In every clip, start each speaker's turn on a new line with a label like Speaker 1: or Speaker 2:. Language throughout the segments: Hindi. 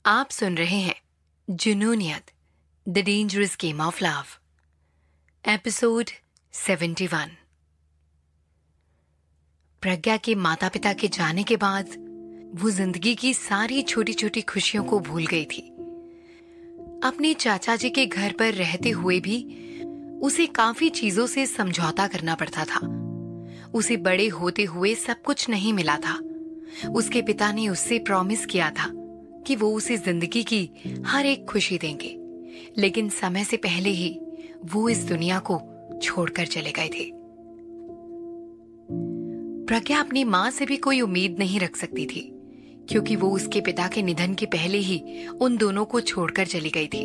Speaker 1: आप सुन रहे हैं Junooniyat the dangerous game of love, episode 71। Pragya के माता पिता के जाने के बाद वो जिंदगी की सारी छोटी छोटी खुशियों को भूल गई थी। अपने चाचा जी के घर पर रहते हुए भी उसे काफी चीजों से समझौता करना पड़ता था। उसे बड़े होते हुए सब कुछ नहीं मिला था। उसके पिता ने उससे प्रॉमिस किया था कि वो उसे जिंदगी की हर एक खुशी देंगे, लेकिन समय से पहले ही वो इस दुनिया को छोड़कर चले गए थे। प्रज्ञा अपनी मां से भी कोई उम्मीद नहीं रख सकती थी, क्योंकि वो उसके पिता के निधन के पहले ही उन दोनों को छोड़कर चली गई थी।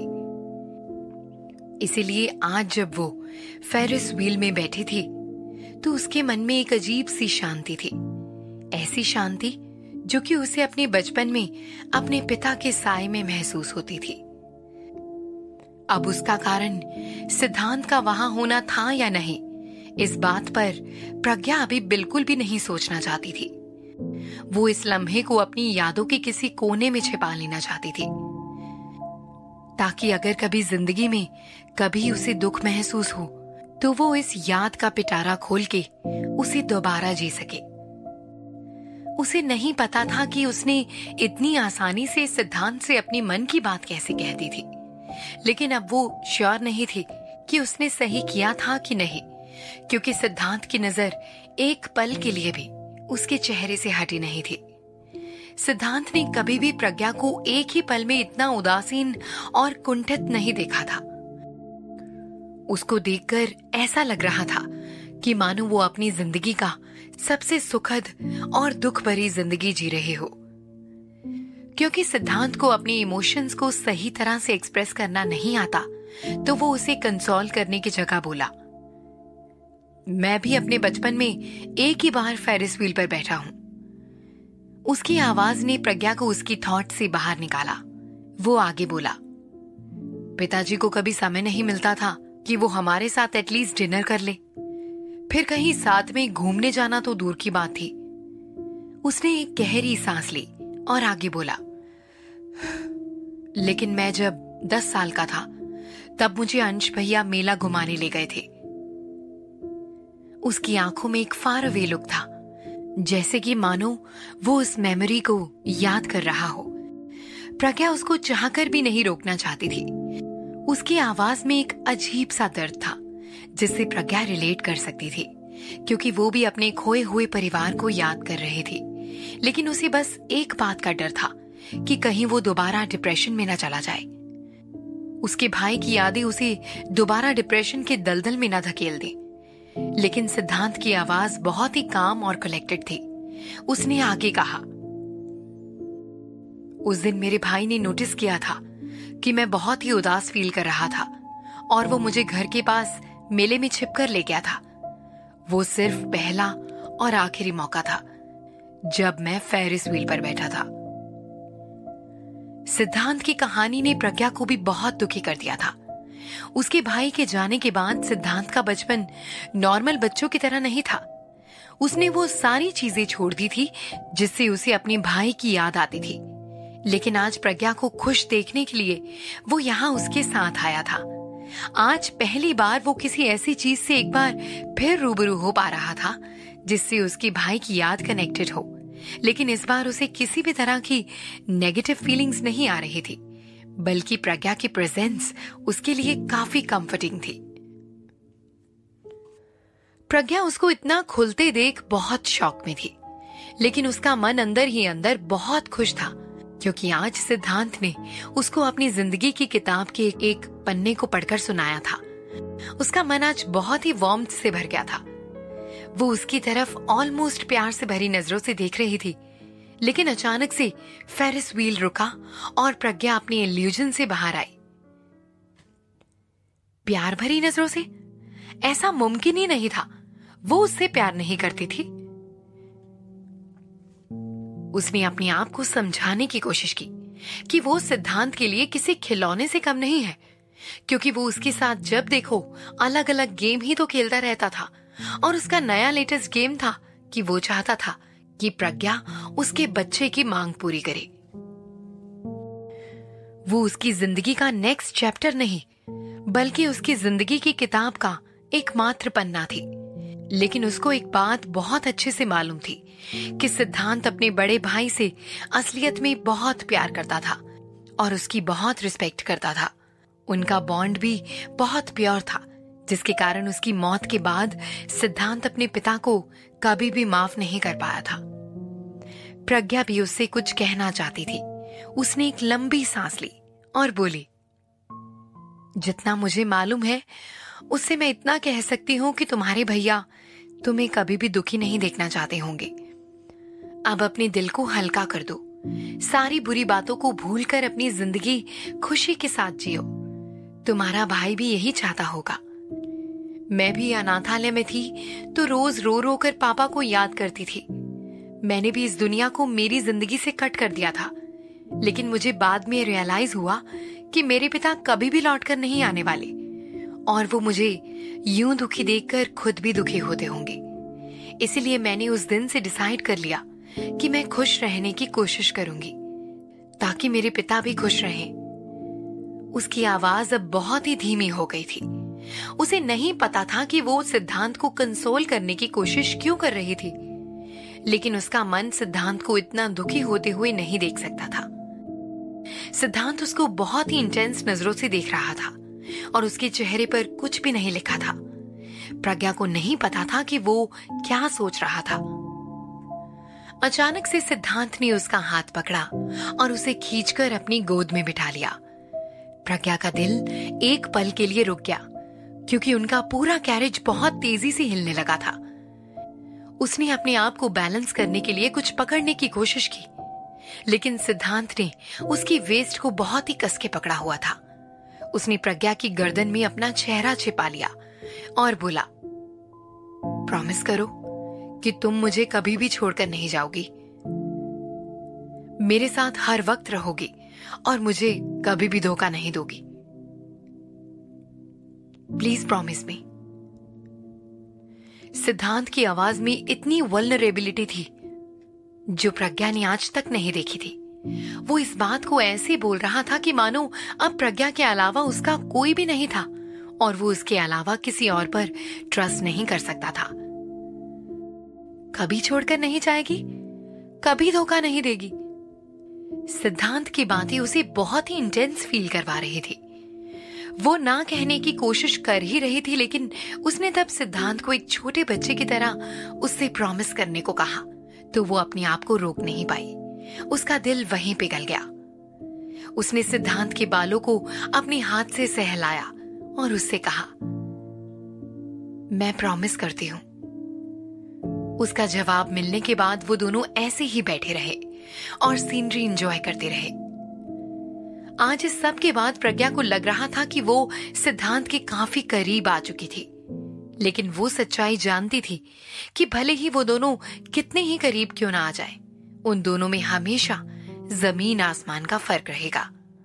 Speaker 1: इसीलिए आज जब वो फेरिस व्हील में बैठी थी तो उसके मन में एक अजीब सी शांति थी। ऐसी शांति जो कि उसे अपने बचपन में अपने पिता के साए में महसूस होती थी। अब उसका कारण सिद्धांत का वहां होना था या नहीं, इस बात पर प्रज्ञा अभी बिल्कुल भी नहीं सोचना चाहती थी। वो इस लम्हे को अपनी यादों के किसी कोने में छिपा लेना चाहती थी, ताकि अगर कभी जिंदगी में कभी उसे दुख महसूस हो तो वो इस याद का पिटारा खोल के उसे दोबारा जी सके। उसे नहीं पता था कि उसने इतनी आसानी से सिद्धांत से अपनी मन की बात कैसे कह दी थी, लेकिन अब वो श्योर नहीं थी कि उसने सही किया था कि नहीं, क्योंकि सिद्धांत की नजर एक पल के लिए भी उसके चेहरे से हटी नहीं थी। सिद्धांत ने कभी भी प्रज्ञा को एक ही पल में इतना उदासीन और कुंठित नहीं देखा था। उसको देखकर ऐसा लग रहा था कि मानो वो अपनी जिंदगी का सबसे सुखद और दुख भरी जिंदगी जी रहे हो। क्योंकि सिद्धांत को अपने इमोशंस को सही तरह से एक्सप्रेस करना नहीं आता, तो वो उसे कंसोल करने की जगह बोला, मैं भी अपने बचपन में एक ही बार फेरिस व्हील पर बैठा हूं। उसकी आवाज ने प्रज्ञा को उसकी थॉट से बाहर निकाला। वो आगे बोला, पिताजी को कभी समय नहीं मिलता था कि वो हमारे साथ एटलीस्ट डिनर कर ले, फिर कहीं साथ में घूमने जाना तो दूर की बात थी। उसने एक गहरी सांस ली और आगे बोला, लेकिन मैं जब 10 साल का था तब मुझे अंश भैया मेला घुमाने ले गए थे। उसकी आंखों में एक फार अवे लुक था, जैसे कि मानो वो उस मेमोरी को याद कर रहा हो। प्रज्ञा उसको चाहकर भी नहीं रोकना चाहती थी। उसकी आवाज में एक अजीब सा दर्द था जिससे प्रज्ञा रिलेट कर सकती थी, क्योंकि वो भी अपने खोए हुए परिवार को याद कर रही थी। लेकिन उसे बस एक बात का डर था कि कहीं वो दोबारा डिप्रेशन में न चला जाए। उसके भाई की यादें उसे दोबारा डिप्रेशन के दलदल में न धकेल दे। लेकिन सिद्धांत की आवाज बहुत ही काम और कलेक्टेड थी। उसने आगे कहा, उस दिन मेरे भाई ने नोटिस किया था कि मैं बहुत ही उदास फील कर रहा था और वो मुझे घर के पास मेले में छिपकर ले गया था। वो सिर्फ पहला और आखिरी मौका था जब मैं फेरिस व्हील पर बैठा था। सिद्धांत की कहानी ने प्रज्ञा को भी बहुत दुखी कर दिया था। उसके भाई के जाने के बाद सिद्धांत का बचपन नॉर्मल बच्चों की तरह नहीं था। उसने वो सारी चीजें छोड़ दी थी जिससे उसे अपने भाई की याद आती थी। लेकिन आज प्रज्ञा को खुश देखने के लिए वो यहाँ उसके साथ आया था। आज पहली बार वो किसी ऐसी चीज से एक बार फिर रूबरू हो पा रहा था जिससे उसके भाई की याद कनेक्टेड हो। लेकिन इस बार उसे किसी भी तरह की नेगेटिव फीलिंग्स नहीं आ रही थी, बल्कि प्रज्ञा की प्रेजेंस उसके लिए काफी कंफर्टिंग थी। प्रज्ञा उसको इतना खुलते देख बहुत शॉक में थी, लेकिन उसका मन अंदर ही अंदर बहुत खुश था, क्योंकि आज सिद्धांत ने उसको अपनी जिंदगी की किताब के एक पन्ने को पढ़कर सुनाया था। उसका मन आज बहुत ही वार्मथ से भर गया था। वो उसकी तरफ ऑलमोस्ट प्यार से भरी नजरों से देख रही थी, लेकिन अचानक से फेरिस व्हील रुका और प्रज्ञा अपनी इल्यूजन से बाहर आई। प्यार भरी नजरों से? ऐसा मुमकिन ही नहीं था। वो उससे प्यार नहीं करती थी। उसने अपने आप को समझाने की कोशिश की कि वो सिद्धांत के लिए किसी खिलौने से कम नहीं है, क्योंकि वो उसके साथ जब देखो अलग अलग गेम ही तो खेलता रहता था। और उसका नया लेटेस्ट गेम था कि वो चाहता था कि प्रज्ञा उसके बच्चे की मांग पूरी करे। वो उसकी जिंदगी का नेक्स्ट चैप्टर नहीं, बल्कि उसकी जिंदगी की किताब का एकमात्र पन्ना थी। लेकिन उसको एक बात बहुत अच्छे से मालूम थी कि सिद्धांत अपने बड़े भाई से असलियत में बहुत प्यार करता था और उसकी बहुत रिस्पेक्ट करता था। उनका बॉन्ड भी बहुत प्योर था, जिसके कारण उसकी मौत के बाद सिद्धांत अपने पिता को कभी भी माफ नहीं कर पाया था। प्रज्ञा भी उससे कुछ कहना चाहती थी। उसने एक लंबी सांस ली और बोली, जितना मुझे मालूम है उससे मैं इतना कह सकती हूँ कि तुम्हारे भैया तुम्हें कभी भी दुखी नहीं देखना चाहते होंगे। अब अपने दिल को हल्का कर दो, सारी बुरी बातों को भूलकर अपनी जिंदगी खुशी के साथ जियो। तुम्हारा भाई भी यही चाहता होगा। मैं भी अनाथालय में थी तो रोज रो रो कर पापा को याद करती थी। मैंने भी इस दुनिया को मेरी जिंदगी से कट कर दिया था, लेकिन मुझे बाद में रियलाइज हुआ कि मेरे पिता कभी भी लौटकर नहीं आने वाले और वो मुझे यूं दुखी देखकर खुद भी दुखी होते होंगे। इसीलिए मैंने उस दिन से डिसाइड कर लिया कि मैं खुश रहने की कोशिश करूंगी ताकि मेरे पिता भी खुश रहें। उसकी आवाज अब बहुत ही धीमी हो गई थी। उसे नहीं पता था कि वो सिद्धांत को कंसोल करने की कोशिश क्यों कर रही थी, लेकिन उसका मन सिद्धांत को इतना दुखी होते हुए नहीं देख सकता था। सिद्धांत उसको बहुत ही इंटेंस नजरों से देख रहा था और उसके चेहरे पर कुछ भी नहीं लिखा था। प्रज्ञा को नहीं पता था कि वो क्या सोच रहा था। अचानक से सिद्धांत ने उसका हाथ पकड़ा और उसे खींचकर अपनी गोद में बिठा लिया। प्रज्ञा का दिल एक पल के लिए रुक गया, क्योंकि उनका पूरा कैरेज बहुत तेजी से हिलने लगा था। उसने अपने आप को बैलेंस करने के लिए कुछ पकड़ने की कोशिश की, लेकिन सिद्धांत ने उसकी वेस्ट को बहुत ही कस के पकड़ा हुआ था। उसने प्रज्ञा की गर्दन में अपना चेहरा छिपा लिया और बोला, प्रॉमिस करो कि तुम मुझे कभी भी छोड़कर नहीं जाओगी, मेरे साथ हर वक्त रहोगी और मुझे कभी भी धोखा नहीं दोगी। Please promise me. सिद्धांत की आवाज में इतनी वल्नरेबिलिटी थी जो प्रज्ञा ने आज तक नहीं देखी थी। वो इस बात को ऐसे बोल रहा था कि मानो अब प्रज्ञा के अलावा उसका कोई भी नहीं था और वो उसके अलावा किसी और पर ट्रस्ट नहीं कर सकता था। कभी छोड़कर नहीं जाएगी, कभी धोखा नहीं देगी। सिद्धांत की बातें उसे बहुत ही इंटेंस फील करवा रही थी। वो ना कहने की कोशिश कर ही रही थी, लेकिन उसने तब सिद्धांत को एक छोटे बच्चे की तरह उससे प्रॉमिस करने को कहा तो वो अपने आप को रोक नहीं पाई। उसका दिल वहीं पिघल गया। उसने सिद्धांत के बालों को अपने हाथ से सहलाया और उससे कहा, मैं प्रॉमिस करती हूं। उसका जवाब मिलने के बाद वो दोनों ऐसे ही बैठे रहे और सीनरी एंजॉय करते रहे। आज इस सब के बाद प्रज्ञा को लग रहा था कि वो सिद्धांत के काफी करीब आ चुकी थी, लेकिन वो सच्चाई जानती थी कि भले ही वो दोनों कितने ही करीब क्यों ना आ जाए, उन दोनों में हमेशा जमीन आसमान का फर्क रहेगा।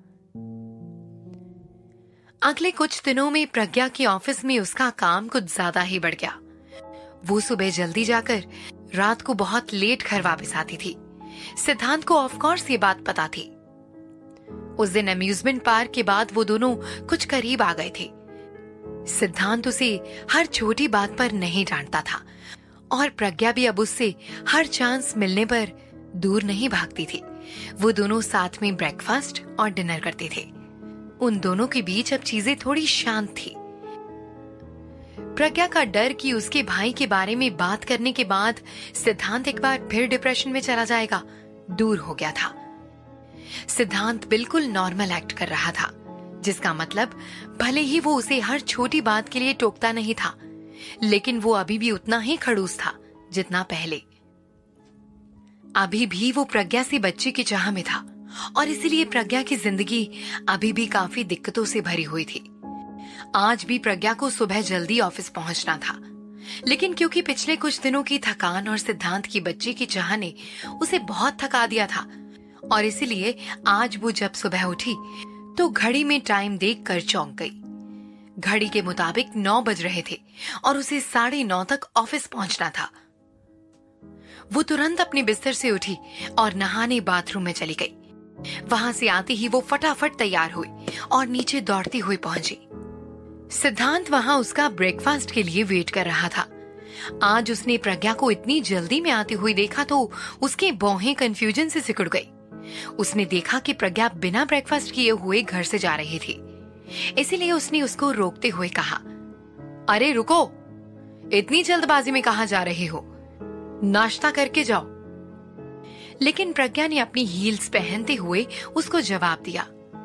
Speaker 1: अगले कुछ दिनों में प्रज्ञा के ऑफिस में उसका काम कुछ ज्यादा ही बढ़ गया। वो सुबह जल्दी जाकर रात को बहुत लेट घर वापस आती थी। सिद्धांत को ऑफ कोर्स ये बात पता थी। उस दिन अम्यूजमेंट पार्क के बाद वो दोनों कुछ करीब आ गए थे। सिद्धांत उसे हर छोटी बात पर नहीं डांटता था और प्रज्ञा भी अब उससे हर चांस मिलने पर दूर नहीं भागती थी। वो दोनों साथ में ब्रेकफास्ट और डिनर करते थे। उन दोनों के बीच अब चीजें थोड़ी शांत थी। प्रज्ञा का डर कि उसके भाई के बारे में बात करने के बाद सिद्धांत एक बार फिर डिप्रेशन में चला जाएगा, दूर हो गया था। सिद्धांत बिल्कुल नॉर्मल एक्ट कर रहा था, जिसका मतलब भले ही वो उसे हर छोटी बात के लिए टोकता नहीं था, लेकिन वो अभी भी उतना ही खड़ूस था जितना पहले। अभी भी वो प्रज्ञा से बच्चे की चाह में था और इसीलिए प्रज्ञा की जिंदगी अभी भी काफी दिक्कतों से भरी हुई थी। आज भी प्रज्ञा को सुबह जल्दी ऑफिस पहुंचना था, लेकिन क्योंकि पिछले कुछ दिनों की थकान और सिद्धांत की बच्चे की चाह ने उसे बहुत थका दिया था और इसीलिए आज वो जब सुबह उठी तो घड़ी में टाइम देखकर चौंक गई। घड़ी के मुताबिक 9 बज रहे थे और उसे 9:30 तक ऑफिस पहुंचना था। वो तुरंत अपने बिस्तर से उठी और नहाने बाथरूम में चली गई। वहां से आते ही वो फटाफट तैयार हुई और नीचे दौड़ती हुई पहुंची। सिद्धांत वहां उसका ब्रेकफास्ट के लिए वेट कर रहा था। आज उसने प्रज्ञा को इतनी जल्दी में आती हुई देखा तो उसकी भौहें कंफ्यूजन से सिकुड़ गई। उसने देखा कि प्रज्ञा बिना ब्रेकफास्ट किए हुए घर से जा रही थी, इसीलिए उसने उसको रोकते हुए कहा, अरे रुको, इतनी जल्दबाजी में कहां जा रहे हो? नाश्ता करके जाओ। लेकिन प्रज्ञा ने अपनी हील्स पहनते हुए उसको जवाब दिया,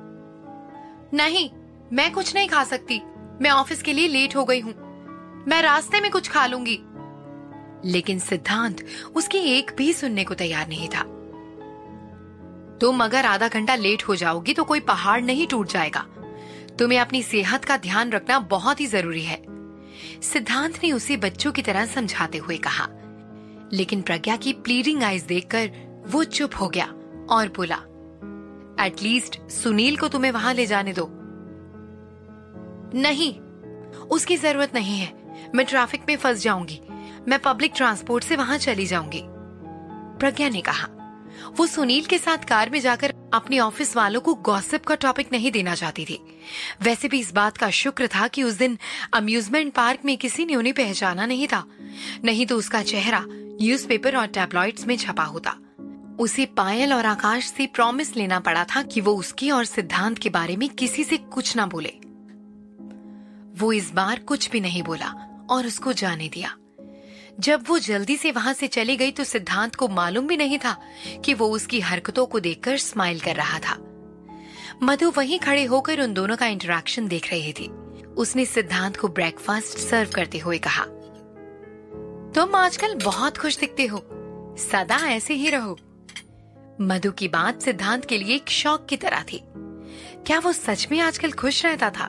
Speaker 1: नहीं, मैं कुछ नहीं खा सकती। मैं ऑफिस के लिए लेट हो गई हूं। मैं रास्ते में कुछ खा लूंगी। लेकिन सिद्धांत उसकी एक भी सुनने को तैयार नहीं था। तुम अगर आधा घंटा लेट हो जाओगी तो कोई पहाड़ नहीं टूट जाएगा। तुम्हें अपनी सेहत का ध्यान रखना बहुत ही जरूरी है, सिद्धांत ने उसे बच्चों की तरह समझाते हुए कहा। लेकिन प्रज्ञा की प्लीडिंग आइज देखकर वो चुप हो गया और बोला, एटलीस्ट सुनील को तुम्हें वहां ले जाने दो। नहीं, उसकी जरूरत नहीं है। मैं ट्रैफिक में फंस जाऊंगी। मैं पब्लिक ट्रांसपोर्ट से वहां चली जाऊंगी, प्रज्ञा ने कहा। वो सुनील के साथ कार में जाकर अपने ऑफिस वालों को गॉसिप का टॉपिक नहीं देना चाहती थी। वैसे भी इस बात का शुक्र था कि उस दिन अम्यूजमेंट पार्क में किसी ने उन्हें पहचाना नहीं था, नहीं तो उसका चेहरा न्यूज़पेपर और टैबलॉइड्स में छपा होता। उसे पायल और आकाश से प्रॉमिस लेना पड़ा था कि वो उसके और सिद्धांत के बारे में किसी से कुछ ना बोले। वो इस बार कुछ भी नहीं बोला और उसको जाने दिया। जब वो जल्दी से वहां से चली गई तो सिद्धांत को मालूम भी नहीं था कि वो उसकी हरकतों को देखकर स्माइल कर रहा था। मधु वहीं खड़े होकर उन दोनों का इंटरेक्शन देख रही थी। उसने सिद्धांत को ब्रेकफास्ट सर्व करते हुए कहा, तुम आजकल बहुत खुश दिखते हो, सदा ऐसे ही रहो। मधु की बात सिद्धांत के लिए एक शौक की तरह थी। क्या वो सच में आजकल खुश रहता था?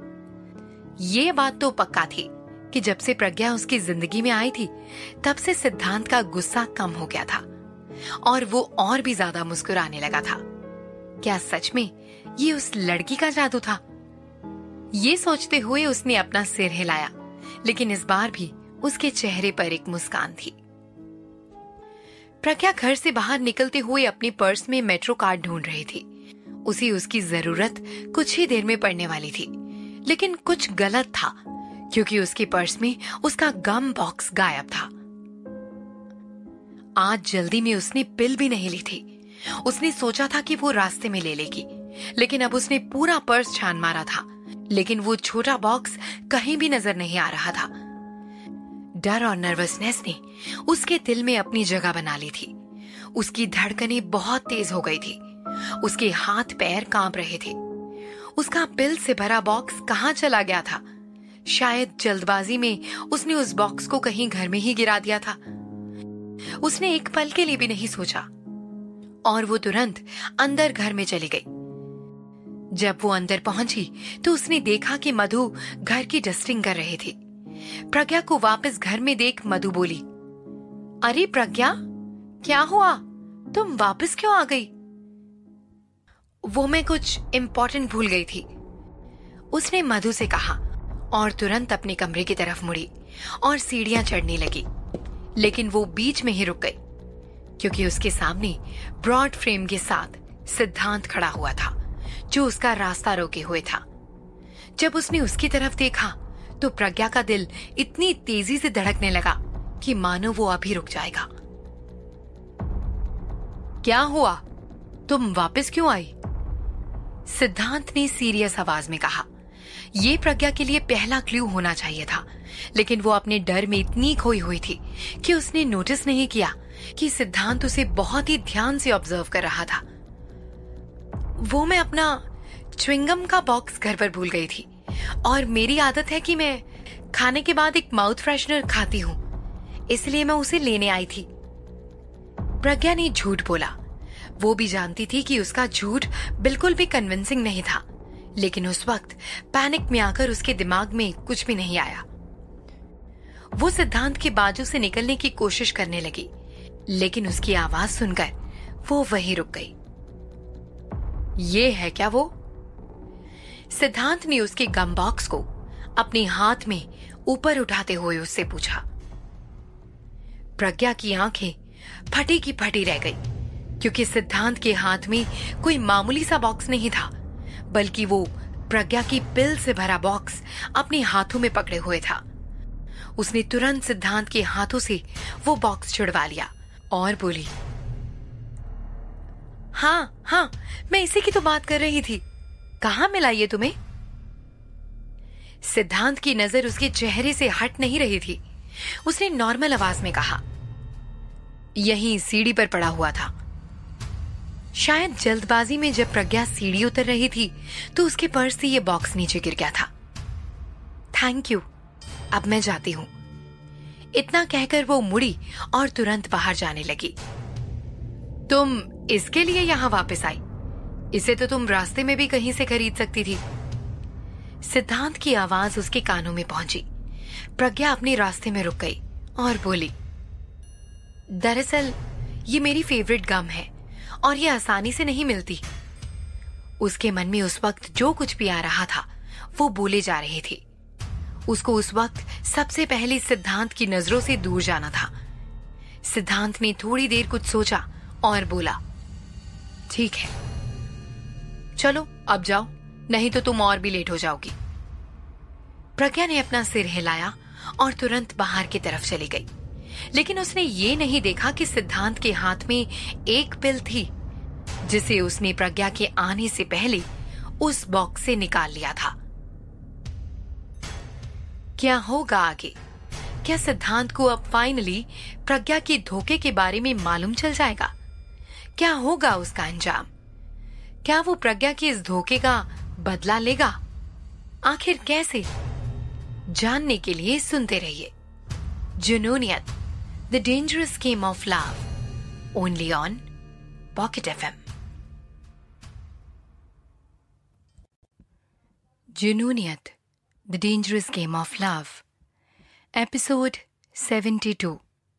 Speaker 1: ये बात तो पक्का थी कि जब से प्रज्ञा उसकी जिंदगी में आई थी तब से सिद्धांत का गुस्सा कम हो गया था और वो और भी ज्यादा मुस्कुराने लगा था। क्या सच में ये उस लड़की का जादू था? ये सोचते हुए उसने अपना सिर हिलाया, लेकिन इस बार भी उसके चेहरे पर एक मुस्कान थी। प्रज्ञा घर से बाहर निकलते हुए अपने पर्स में मेट्रो कार्ड ढूंढ रही थी। उसे उसकी जरूरत कुछ ही देर में पड़ने वाली थी, लेकिन कुछ गलत था क्योंकि उसके पर्स में उसका गम बॉक्स गायब था। आज जल्दी में उसने पिल भी नहीं ली थी। उसने सोचा था कि वो रास्ते में ले लेगी, लेकिन अब उसने पूरा पर्स छान मारा था, लेकिन वो छोटा बॉक्स कहीं भी नजर नहीं आ रहा था। डर और नर्वसनेस ने उसके दिल में अपनी जगह बना ली थी। उसकी धड़कनें बहुत तेज हो गई थी। उसके हाथ पैर कांप रहे थे। उसका पिल से भरा बॉक्स कहाँ चला गया था? शायद जल्दबाजी में उसने उस बॉक्स को कहीं घर में ही गिरा दिया था। उसने एक पल के लिए भी नहीं सोचा और वो तुरंत अंदर घर में चली गई। जब वो अंदर पहुंची तो उसने देखा कि मधु घर की डस्टिंग कर रही थी। प्रज्ञा को वापस घर में देख मधु बोली, अरे प्रज्ञा, क्या हुआ? तुम वापस क्यों आ गई? वो मैं कुछ इम्पोर्टेंट भूल गई थी, उसने मधु से कहा और तुरंत अपने कमरे की तरफ मुड़ी और सीढ़ियां चढ़ने लगी। लेकिन वो बीच में ही रुक गई क्योंकि उसके सामने ब्रॉड फ्रेम के साथ सिद्धांत खड़ा हुआ था, जो उसका रास्ता रोके हुए था। जब उसने उसकी तरफ देखा तो प्रज्ञा का दिल इतनी तेजी से धड़कने लगा कि मानो वो अभी रुक जाएगा। क्या हुआ? तुम वापस क्यों आई? सिद्धांत ने सीरियस आवाज में कहा। ये प्रज्ञा के लिए पहला क्लू होना चाहिए था, लेकिन वो अपने डर में इतनी खोई हुई थी कि उसने नोटिस नहीं किया कि सिद्धांत उसे बहुत ही ध्यान से ऑब्जर्व कर रहा था। वो मैं अपना च्युइंगम का बॉक्स घर पर भूल गई थी और मेरी आदत है कि मैं खाने के बाद एक माउथ फ्रेशनर खाती हूँ, इसलिए मैं उसे लेने आई थी। प्रज्ञा ने झूठ बोला। वो भी जानती थी कि उसका झूठ बिल्कुल भी कन्विंसिंग नहीं था, लेकिन उस वक्त पैनिक में आकर उसके दिमाग में कुछ भी नहीं आया। वो सिद्धांत के बाजू से निकलने की कोशिश करने लगी, लेकिन उसकी आवाज सुनकर वो वहीं रुक गई। ये है क्या वो? सिद्धांत ने उसके गम बॉक्स को अपने हाथ में ऊपर उठाते हुए उससे पूछा। प्रज्ञा की आंखें फटी की फटी रह गई क्योंकि सिद्धांत के हाथ में कोई मामूली सा बॉक्स नहीं था, बल्कि वो प्रज्ञा की पिल से भरा बॉक्स अपने हाथों में पकड़े हुए था। उसने तुरंत सिद्धांत के हाथों से वो बॉक्स छुड़वा लिया और बोली, हाँ, मैं इसी की तो बात कर रही थी। कहाँ मिला ये तुम्हें? सिद्धांत की नजर उसके चेहरे से हट नहीं रही थी। उसने नॉर्मल आवाज में कहा, यहीं सीढ़ी पर पड़ा हुआ था। शायद जल्दबाजी में जब प्रज्ञा सीढ़ी उतर रही थी तो उसके पर्स से ये बॉक्स नीचे गिर गया था। थैंक यू, अब मैं जाती हूं। इतना कहकर वो मुड़ी और तुरंत बाहर जाने लगी। तुम इसके लिए यहां वापस आई? इसे तो तुम रास्ते में भी कहीं से खरीद सकती थी। सिद्धांत की आवाज उसके कानों में पहुंची। प्रज्ञा अपने रास्ते में रुक गई और बोली, दरअसल ये मेरी फेवरेट गम है और ये आसानी से नहीं मिलती। उसके मन में उस वक्त जो कुछ भी आ रहा था वो बोले जा रहे थे। उसको उस वक्त सबसे पहले सिद्धांत की नजरों से दूर जाना था। सिद्धांत ने थोड़ी देर कुछ सोचा और बोला, ठीक है, चलो अब जाओ, नहीं तो तुम और भी लेट हो जाओगी। प्रज्ञा ने अपना सिर हिलाया और तुरंत बाहर की तरफ चली गई। लेकिन उसने ये नहीं देखा कि सिद्धांत के हाथ में एक पिल थी जिसे उसने प्रज्ञा के आने से पहले उस बॉक्स से निकाल लिया था। क्या होगा आगे? क्या सिद्धांत को अब फाइनली प्रज्ञा के धोखे के बारे में मालूम चल जाएगा? क्या होगा उसका अंजाम? क्या वो प्रज्ञा के इस धोखे का बदला लेगा? आखिर कैसे? जानने के लिए सुनते रहिए Junooniyat, the dangerous game of love, only on pocket FM। Junooniyat, the dangerous game of love, episode 72।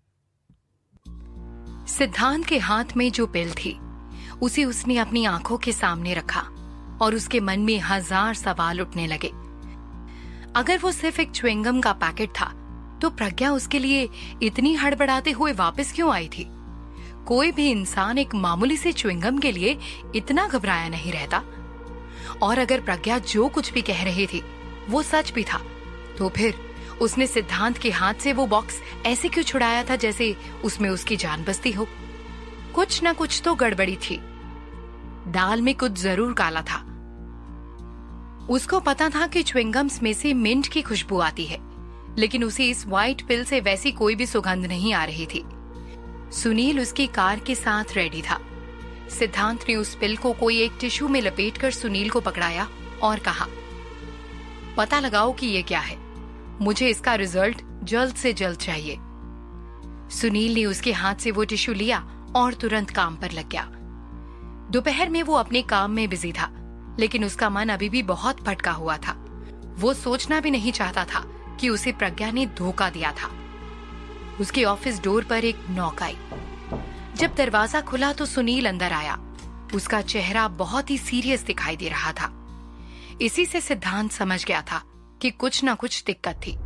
Speaker 1: Siddhant के हाथ में जो पिल थी उसे उसने अपनी आंखों के सामने रखा और उसके मन में 1000 सवाल उठने लगे। अगर वो सिर्फ एक च्युइंगम का पैकेट था तो प्रज्ञा उसके लिए इतनी हड़बड़ाते हुए वापस क्यों आई थी? कोई भी इंसान एक मामूली से च्युइंगम के लिए इतना घबराया नहीं रहता। और अगर प्रज्ञा जो कुछ भी कह रही थी वो सच भी था, तो फिर उसने सिद्धांत के हाथ से वो बॉक्स ऐसे क्यों छुड़ाया था जैसे उसमें उसकी जान बसती हो? कुछ न कुछ तो गड़बड़ी थी। दाल में कुछ जरूर काला था। उसको पता था कि च्युइंगम्स में से मिंट की खुशबू आती है, लेकिन उसे इस व्हाइट पिल से वैसी कोई भी सुगंध नहीं आ रही थी। सुनील उसकी कार के साथ रेडी था। सिद्धांत ने उस पिल को कोई एक टिश्यू में लपेटकर सुनील को पकड़ाया और कहा, पता लगाओ कि ये क्या है। मुझे इसका रिजल्ट जल्द से जल्द चाहिए। सुनील ने उसके हाथ से वो टिश्यू लिया और तुरंत काम पर लग गया। दोपहर में वो अपने काम में बिजी था, लेकिन उसका मन अभी भी बहुत भटका हुआ था। वो सोचना भी नहीं चाहता था कि उसे प्रज्ञा ने धोखा दिया था। उसके ऑफिस डोर पर एक नॉक आई। जब दरवाजा खुला तो सुनील अंदर आया। उसका चेहरा बहुत ही सीरियस दिखाई दे रहा था। इसी से सिद्धांत समझ गया था कि कुछ ना कुछ दिक्कत थी।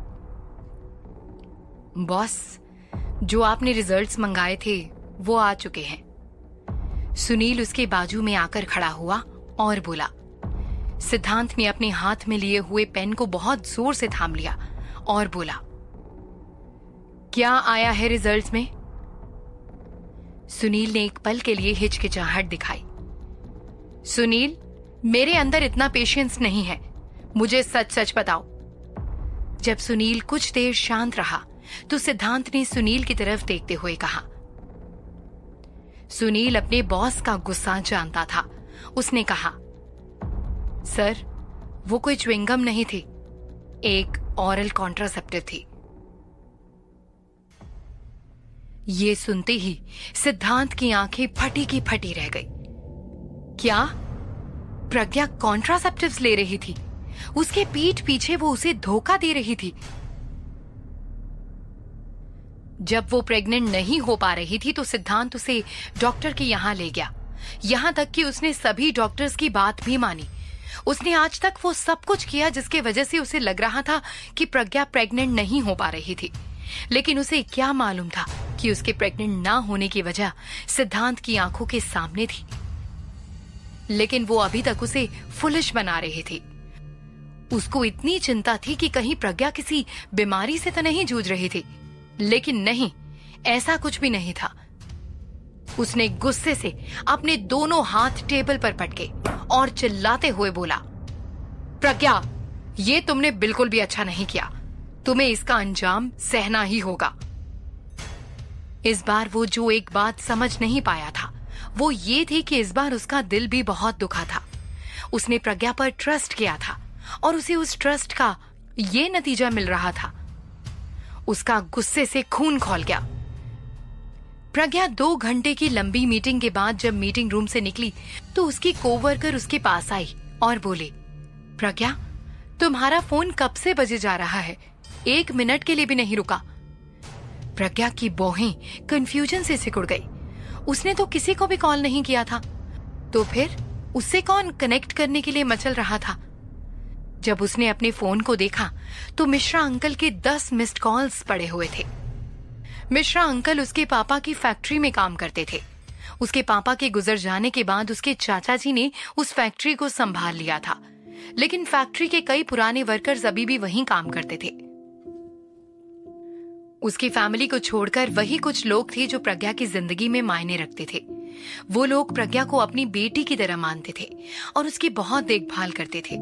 Speaker 1: बॉस, जो आपने रिजल्ट्स मंगाए थे वो आ चुके हैं। सुनील उसके बाजू में आकर खड़ा हुआ और बोला। सिद्धांत ने अपने हाथ में लिए हुए पेन को बहुत जोर से थाम लिया और बोला, क्या आया है रिजल्ट्स में? सुनील ने एक पल के लिए हिचकिचाहट दिखाई। सुनील, मेरे अंदर इतना पेशेंस नहीं है, मुझे सच सच बताओ। जब सुनील कुछ देर शांत रहा तो सिद्धांत ने सुनील की तरफ देखते हुए कहा। सुनील अपने बॉस का गुस्सा जानता था। उसने कहा, सर, वो कोई च्युइंगम नहीं थी, एक ऑरल कॉन्ट्रासेप्टिव थी। ये सुनते ही सिद्धांत की आंखें फटी की फटी रह गई। क्या प्रज्ञा कॉन्ट्रासेप्टिव्स ले रही थी? उसके पीठ पीछे वो उसे धोखा दे रही थी। जब वो प्रेग्नेंट नहीं हो पा रही थी तो सिद्धांत उसे डॉक्टर के यहां ले गया। यहां तक कि उसने सभी डॉक्टर्स की बात भी मानी। उसने आज तक वो सब कुछ किया जिसके वजह से उसे लग रहा था कि प्रज्ञा प्रेग्नेंट नहीं हो पा रही थी। लेकिन उसे क्या मालूम था कि उसके प्रेग्नेंट ना होने की वजह सिद्धांत की आंखों के सामने थी। लेकिन वो अभी तक उसे फुलिश बना रहे थे। उसको इतनी चिंता थी कि कहीं प्रज्ञा किसी बीमारी से तो नहीं जूझ रही थी, लेकिन नहीं, ऐसा कुछ भी नहीं था। उसने गुस्से से अपने दोनों हाथ टेबल पर पटके और चिल्लाते हुए बोला, प्रज्ञा, ये तुमने बिल्कुल भी अच्छा नहीं किया। तुम्हें इसका अंजाम सहना ही होगा। इस बार वो जो एक बात समझ नहीं पाया था वो ये थी कि इस बार उसका दिल भी बहुत दुखा था। उसने प्रज्ञा पर ट्रस्ट किया था और उसे उस ट्रस्ट का ये नतीजा मिल रहा था। उसका गुस्से से खून खौल गया। प्रज्ञा 2 घंटे की लंबी मीटिंग के बाद जब मीटिंग रूम से निकली तो उसकी कोवर्कर उसके पास आई और बोले, प्रज्ञा, तुम्हारा फोन कब से बजे जा रहा है? 1 मिनट के लिए भी नहीं रुका। प्रज्ञा की भौहें कंफ्यूजन से सिकुड़ गई। उसने तो किसी को भी कॉल नहीं किया था, तो फिर उससे कौन कनेक्ट करने के लिए मचल रहा था? जब उसने अपने फोन को देखा तो मिश्रा अंकल के 10 मिस्ड कॉल्स पड़े हुए थे। मिश्रा अंकल उसके पापा की फैक्ट्री में काम करते थे। उसके पापा के गुजर जाने के बाद उसके चाचा जी ने उस फैक्ट्री को संभाल लिया था, लेकिन फैक्ट्री के कई पुराने वर्कर्स अभी भी वहीं काम करते थे। उसकी फैमिली को छोड़कर वही कुछ लोग थे जो प्रज्ञा की जिंदगी में मायने रखते थे। वो लोग प्रज्ञा को अपनी बेटी की तरह मानते थे और उसकी बहुत देखभाल करते थे।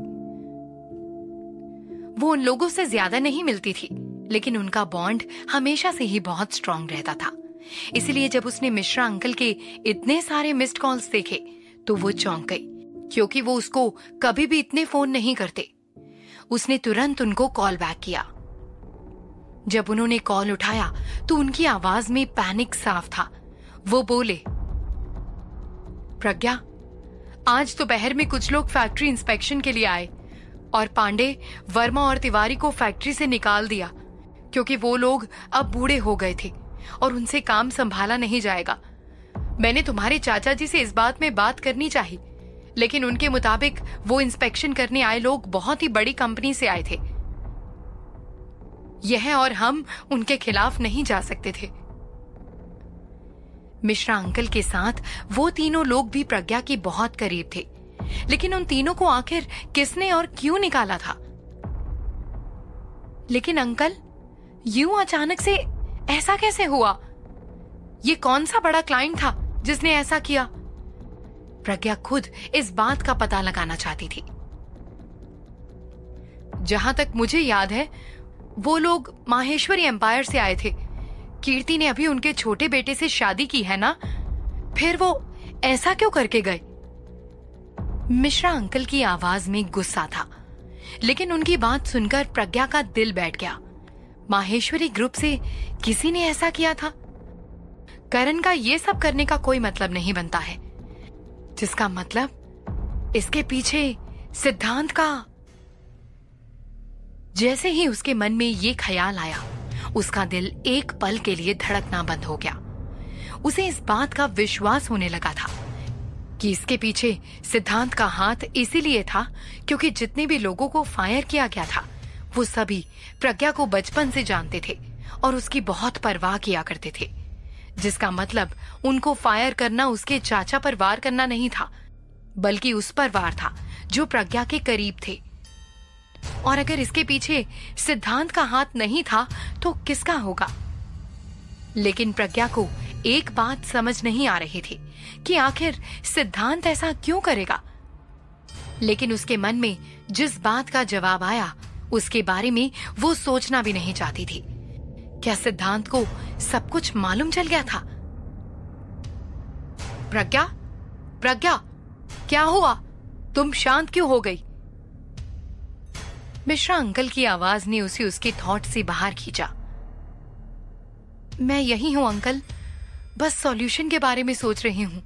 Speaker 1: वो उन लोगों से ज्यादा नहीं मिलती थी, लेकिन उनका बॉन्ड हमेशा से ही बहुत स्ट्रांग रहता था। इसलिए जब उसने मिश्रा अंकल के इतने सारे मिस्ड कॉल्स देखे तो वो चौंक गई, क्योंकि वो उसको कभी भी इतने फोन नहीं करते। उसने तुरंत उनको कॉल बैक किया। जब उन्होंने कॉल उठाया तो उनकी आवाज में पैनिक साफ था। वो बोले, प्रज्ञा, आज दोपहर में कुछ लोग फैक्ट्री इंस्पेक्शन के लिए आए और पांडे, वर्मा और तिवारी को फैक्ट्री से निकाल दिया, क्योंकि वो लोग अब बूढ़े हो गए थे और उनसे काम संभाला नहीं जाएगा। मैंने तुम्हारे चाचा जी से इस बात में बात करनी चाहिए, लेकिन उनके मुताबिक वो इंस्पेक्शन करने आए लोग बहुत ही बड़ी कंपनी से आए थे। यह और हम उनके खिलाफ नहीं जा सकते थे। मिश्रा अंकल के साथ वो तीनों लोग भी प्रज्ञा के बहुत करीब थे, लेकिन उन तीनों को आखिर किसने और क्यों निकाला था? लेकिन अंकल, यूं अचानक से ऐसा कैसे हुआ? ये कौन सा बड़ा क्लाइंट था जिसने ऐसा किया? प्रज्ञा खुद इस बात का पता लगाना चाहती थी। जहां तक मुझे याद है, वो लोग माहेश्वरी एम्पायर से आए थे। कीर्ति ने अभी उनके छोटे बेटे से शादी की है ना? फिर वो ऐसा क्यों करके गए? मिश्रा अंकल की आवाज में गुस्सा था, लेकिन उनकी बात सुनकर प्रज्ञा का दिल बैठ गया। माहेश्वरी ग्रुप से किसी ने ऐसा किया था? करण का ये सब करने का कोई मतलब नहीं बनता है, जिसका मतलब इसके पीछे सिद्धांत का। जैसे ही उसके मन में ये ख्याल आया, उसका दिल एक पल के लिए धड़कना बंद हो गया। उसे इस बात का विश्वास होने लगा था कि इसके पीछे सिद्धांत का हाथ इसीलिए था क्योंकि जितने भी लोगों को फायर किया गया था वो सभी प्रज्ञा को बचपन से जानते थे और उसकी बहुत परवाह किया करते थे, जिसका मतलब उनको फायर करना उसके चाचा पर वार करना नहीं था, बल्कि उस पर वार था जो प्रज्ञा के करीब थे। और अगर इसके पीछे सिद्धांत का हाथ नहीं था तो किसका होगा? लेकिन प्रज्ञा को एक बात समझ नहीं आ रही थी कि आखिर सिद्धांत ऐसा क्यों करेगा। लेकिन उसके मन में जिस बात का जवाब आया उसके बारे में वो सोचना भी नहीं चाहती थी। क्या सिद्धांत को सब कुछ मालूम चल गया था? प्रज्ञा, प्रज्ञा, क्या हुआ? तुम शांत क्यों हो गई? मिश्रा अंकल की आवाज ने उसे उसके थॉट से बाहर खींचा। मैं यही हूं अंकल, बस सॉल्यूशन के बारे में सोच रही हूं,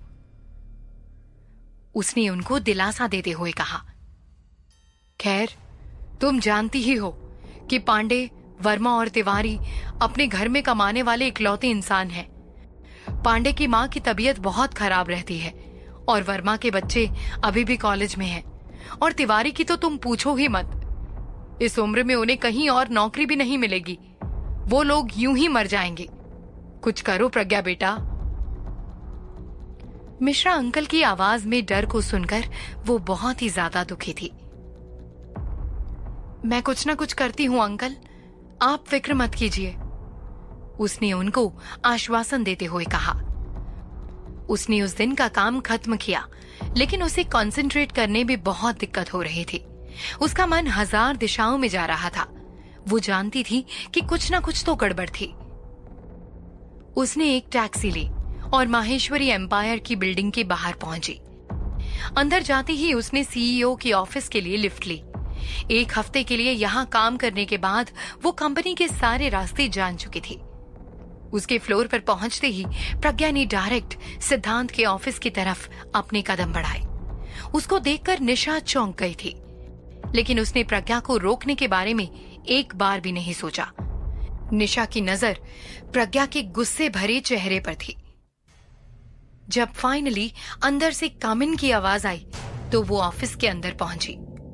Speaker 1: उसने उनको दिलासा देते हुए कहा। खैर, तुम जानती ही हो कि पांडे, वर्मा और तिवारी अपने घर में कमाने वाले इकलौते इंसान हैं। पांडे की मां की तबीयत बहुत खराब रहती है और वर्मा के बच्चे अभी भी कॉलेज में हैं, और तिवारी की तो तुम पूछो ही मत। इस उम्र में उन्हें कहीं और नौकरी भी नहीं मिलेगी। वो लोग यूं ही मर जाएंगे। कुछ करो प्रज्ञा बेटा। मिश्रा अंकल की आवाज में डर को सुनकर वो बहुत ही ज्यादा दुखी थी। मैं कुछ ना कुछ करती हूं अंकल, आप फिक्र मत कीजिए, उसने उनको आश्वासन देते हुए कहा। उसने उस दिन का काम खत्म किया, लेकिन उसे कंसंट्रेट करने में बहुत दिक्कत हो रही थी। उसका मन 1000 दिशाओं में जा रहा था। वो जानती थी कि कुछ ना कुछ तो गड़बड़ थी। उसने एक टैक्सी ली और माहेश्वरी एम्पायर की बिल्डिंग के बाहर पहुंची। अंदर जाते ही उसने सीईओ के ऑफिस के लिए लिफ्ट ली। 1 हफ्ते के लिए यहाँ काम करने के बाद वो कंपनी के सारे रास्ते जान चुकी थी। उसके फ्लोर पर पहुंचते ही प्रज्ञा ने डायरेक्ट सिद्धांत के ऑफिस की तरफ अपने कदम बढ़ाए। उसको देखकर निशा चौंक गई थी, लेकिन उसने प्रज्ञा को रोकने के बारे में एक बार भी नहीं सोचा। निशा की नजर प्रज्ञा के गुस्से भरे चेहरे पर थी। जब फाइनली अंदर से कम इन की आवाज आई तो वो ऑफिस के अंदर पहुंची।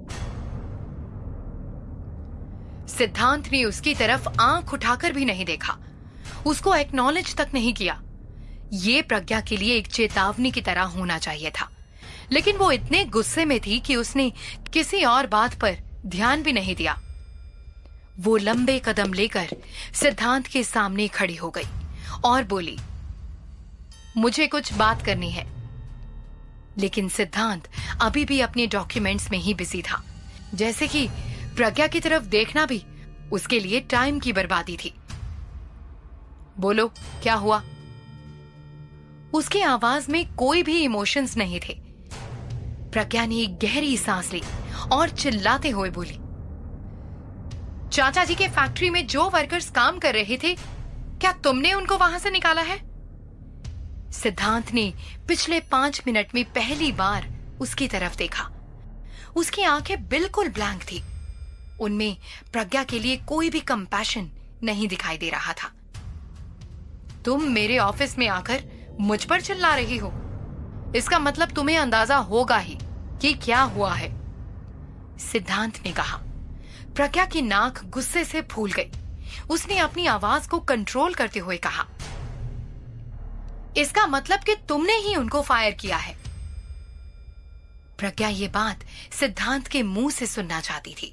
Speaker 1: सिद्धांत ने उसकी तरफ आंख उठाकर भी नहीं देखा, उसको एक्नॉलेज तक नहीं किया। ये प्रज्ञा के लिए एक चेतावनी की तरह होना चाहिए था, लेकिन वो इतने गुस्से में थी कि उसने किसी और बात पर ध्यान भी नहीं दिया। वो लंबे कदम लेकर सिद्धांत के सामने खड़ी हो गई और बोली, मुझे कुछ बात करनी है। लेकिन सिद्धांत अभी भी अपने डॉक्यूमेंट्स में ही बिजी था, जैसे कि प्रज्ञा की तरफ देखना भी उसके लिए टाइम की बर्बादी थी। बोलो, क्या हुआ? उसकी आवाज में कोई भी इमोशंस नहीं थे। प्रज्ञा ने एक गहरी सांस ली और चिल्लाते हुए बोली, चाचा जी के फैक्ट्री में जो वर्कर्स काम कर रहे थे, क्या तुमने उनको वहां से निकाला है? सिद्धांत ने पिछले 5 मिनट में पहली बार उसकी तरफ देखा। उसकी आंखें बिल्कुल ब्लैंक थी। उनमें प्रज्ञा के लिए कोई भी कंपैशन नहीं दिखाई दे रहा था। तुम मेरे ऑफिस में आकर मुझ पर चिल्ला रही हो, इसका मतलब तुम्हें अंदाजा होगा ही कि क्या हुआ है, सिद्धांत ने कहा। प्रज्ञा की नाक गुस्से से फूल गई। उसने अपनी आवाज को कंट्रोल करते हुए कहा, इसका मतलब कि तुमने ही उनको फायर किया है। प्रज्ञा ये बात सिद्धांत के मुंह से सुनना चाहती थी।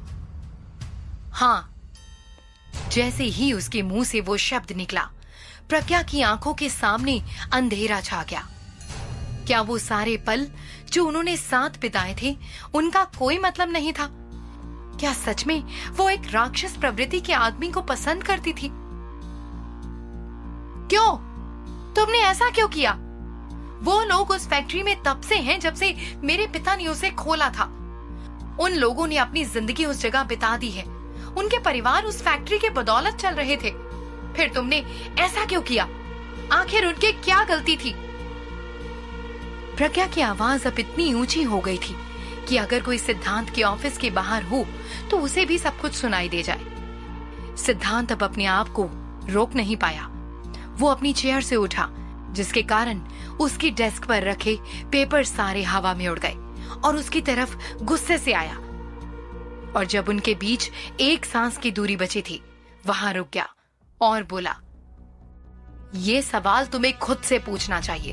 Speaker 1: हाँ, जैसे ही उसके मुंह से वो शब्द निकला, प्रज्ञा की आंखों के सामने अंधेरा छा गया। क्या वो सारे पल जो उन्होंने साथ बिताए थे, उनका कोई मतलब नहीं था? क्या सच में वो एक राक्षस प्रवृत्ति के आदमी को पसंद करती थी? क्यों? तुमने ऐसा क्यों किया? वो लोग उस फैक्ट्री में तब से हैं जब से मेरे पिता ने उसे खोला था। उन लोगों ने अपनी जिंदगी उस जगह बिता दी है। उनके परिवार उस फैक्ट्री के बदौलत चल रहे थे। फिर तुमने ऐसा क्यों किया? आखिर उनकी क्या गलती थी? प्रज्ञा की आवाज अब इतनी ऊंची हो गई थी कि अगर कोई सिद्धांत के ऑफिस के बाहर हो तो उसे भी सब कुछ सुनाई दे जाए। सिद्धांत अब अपने आप को रोक नहीं पाया। वो अपनी चेयर से उठा, जिसके कारण उसकी डेस्क पर रखे पेपर सारे हवा में उड़ गए और उसकी तरफ गुस्से से आया। और जब उनके बीच एक सांस की दूरी बची थी, वहां रुक गया और बोला, ये सवाल तुम्हें खुद से पूछना चाहिए।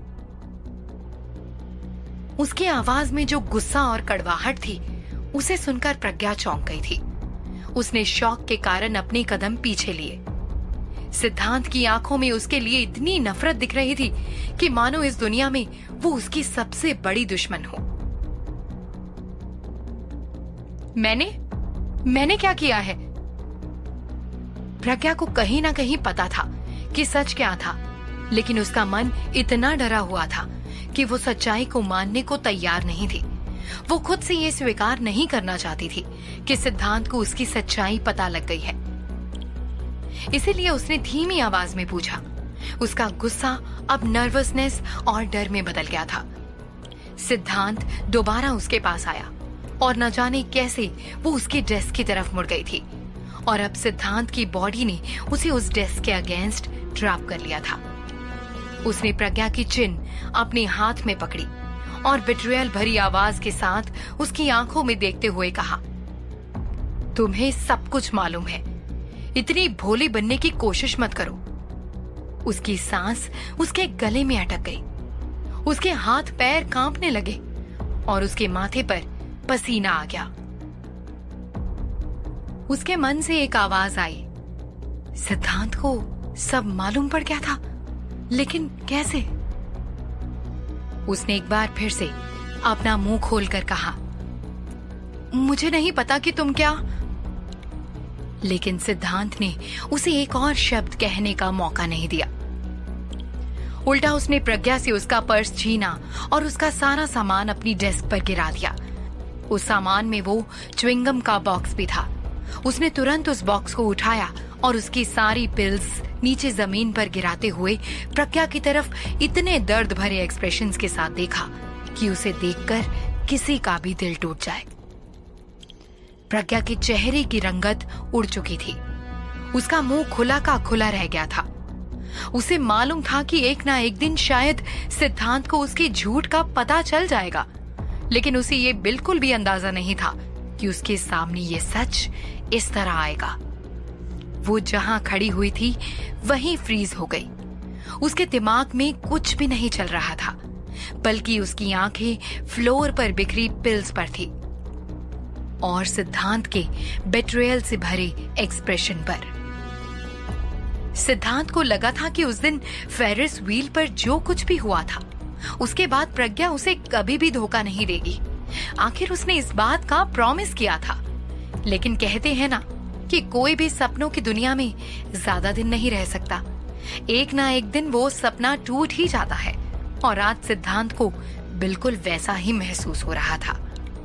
Speaker 1: उसकी आवाज में जो गुस्सा और कड़वाहट थी, उसे सुनकर प्रज्ञा चौंक गई थी। उसने शॉक के कारण अपने कदम पीछे लिए। सिद्धांत की आंखों में उसके लिए इतनी नफरत दिख रही थी कि मानो इस दुनिया में वो उसकी सबसे बड़ी दुश्मन हो। मैंने क्या किया है? प्रज्ञा को कहीं ना कहीं पता था कि सच क्या था, लेकिन उसका मन इतना डरा हुआ था कि वो सच्चाई को मानने को तैयार नहीं थी। वो खुद से ये स्वीकार नहीं करना चाहती थी कि सिद्धांत को उसकी सच्चाई पता लग गई है। इसीलिए उसने धीमी आवाज में पूछा। उसका गुस्सा अब नर्वसनेस और डर में बदल गया था। सिद्धांत दोबारा उसके पास आया और न जाने कैसे वो उसके डेस्क की तरफ मुड़ गई थी और अब सिद्धांत की बॉडी ने उसे उस डेस्क के अगेंस्ट ट्रैप कर लिया था। उसने प्रज्ञा की चिन अपने हाथ में पकड़ी और बिट्रियल भरी आवाज के साथ उसकी आंखों में देखते हुए कहा, तुम्हें सब कुछ मालूम है। इतनी भोली बनने की कोशिश मत करो। उसकी सांस उसके गले में अटक गई, उसके हाथ पैर कांपने लगे और उसके माथे पर पसीना आ गया। उसके मन से एक आवाज आई। सिद्धांत को सब मालूम पड़ गया था, लेकिन कैसे? उसने एक बार फिर से अपना मुंह खोलकर कहा, मुझे नहीं पता कि तुम क्या। लेकिन सिद्धांत ने उसे एक और शब्द कहने का मौका नहीं दिया। उल्टा उसने प्रज्ञा से उसका पर्स छीना और उसका सारा सामान अपनी डेस्क पर गिरा दिया। उस सामान में वो च्युइंगम का बॉक्स भी था। उसने तुरंत उस बॉक्स को उठाया और उसकी सारी पिल्स नीचे जमीन पर गिराते हुए प्रज्ञा की तरफ इतने दर्द भरे एक्सप्रेशंस के साथ देखा कि उसे देखकर किसी का भी दिल टूट जाए। प्रज्ञा के चेहरे की रंगत उड़ चुकी थी। उसका मुंह खुला का खुला रह गया था। उसे मालूम था कि एक ना एक दिन शायद सिद्धांत को उसके झूठ का पता चल जाएगा, लेकिन उसे ये बिल्कुल भी अंदाजा नहीं था कि उसके सामने ये सच इस तरह आएगा। वो जहां खड़ी हुई थी वहीं फ्रीज हो गई। उसके दिमाग में कुछ भी नहीं चल रहा था, बल्कि उसकी आंखें फ्लोर पर बिखरी पिल्स पर थी और सिद्धांत के बेट्रेयल से भरे एक्सप्रेशन पर। सिद्धांत को लगा था कि उस दिन फेरिस व्हील पर जो कुछ भी हुआ था, उसके बाद प्रज्ञा उसे कभी भी धोखा नहीं देगी। आखिर उसने इस बात का प्रॉमिस किया था। लेकिन कहते हैं ना कि कोई भी सपनों की दुनिया में ज्यादा दिन नहीं रह सकता। एक ना एक दिन वो सपना टूट ही जाता है और आज सिद्धांत को बिल्कुल वैसा ही महसूस हो रहा था।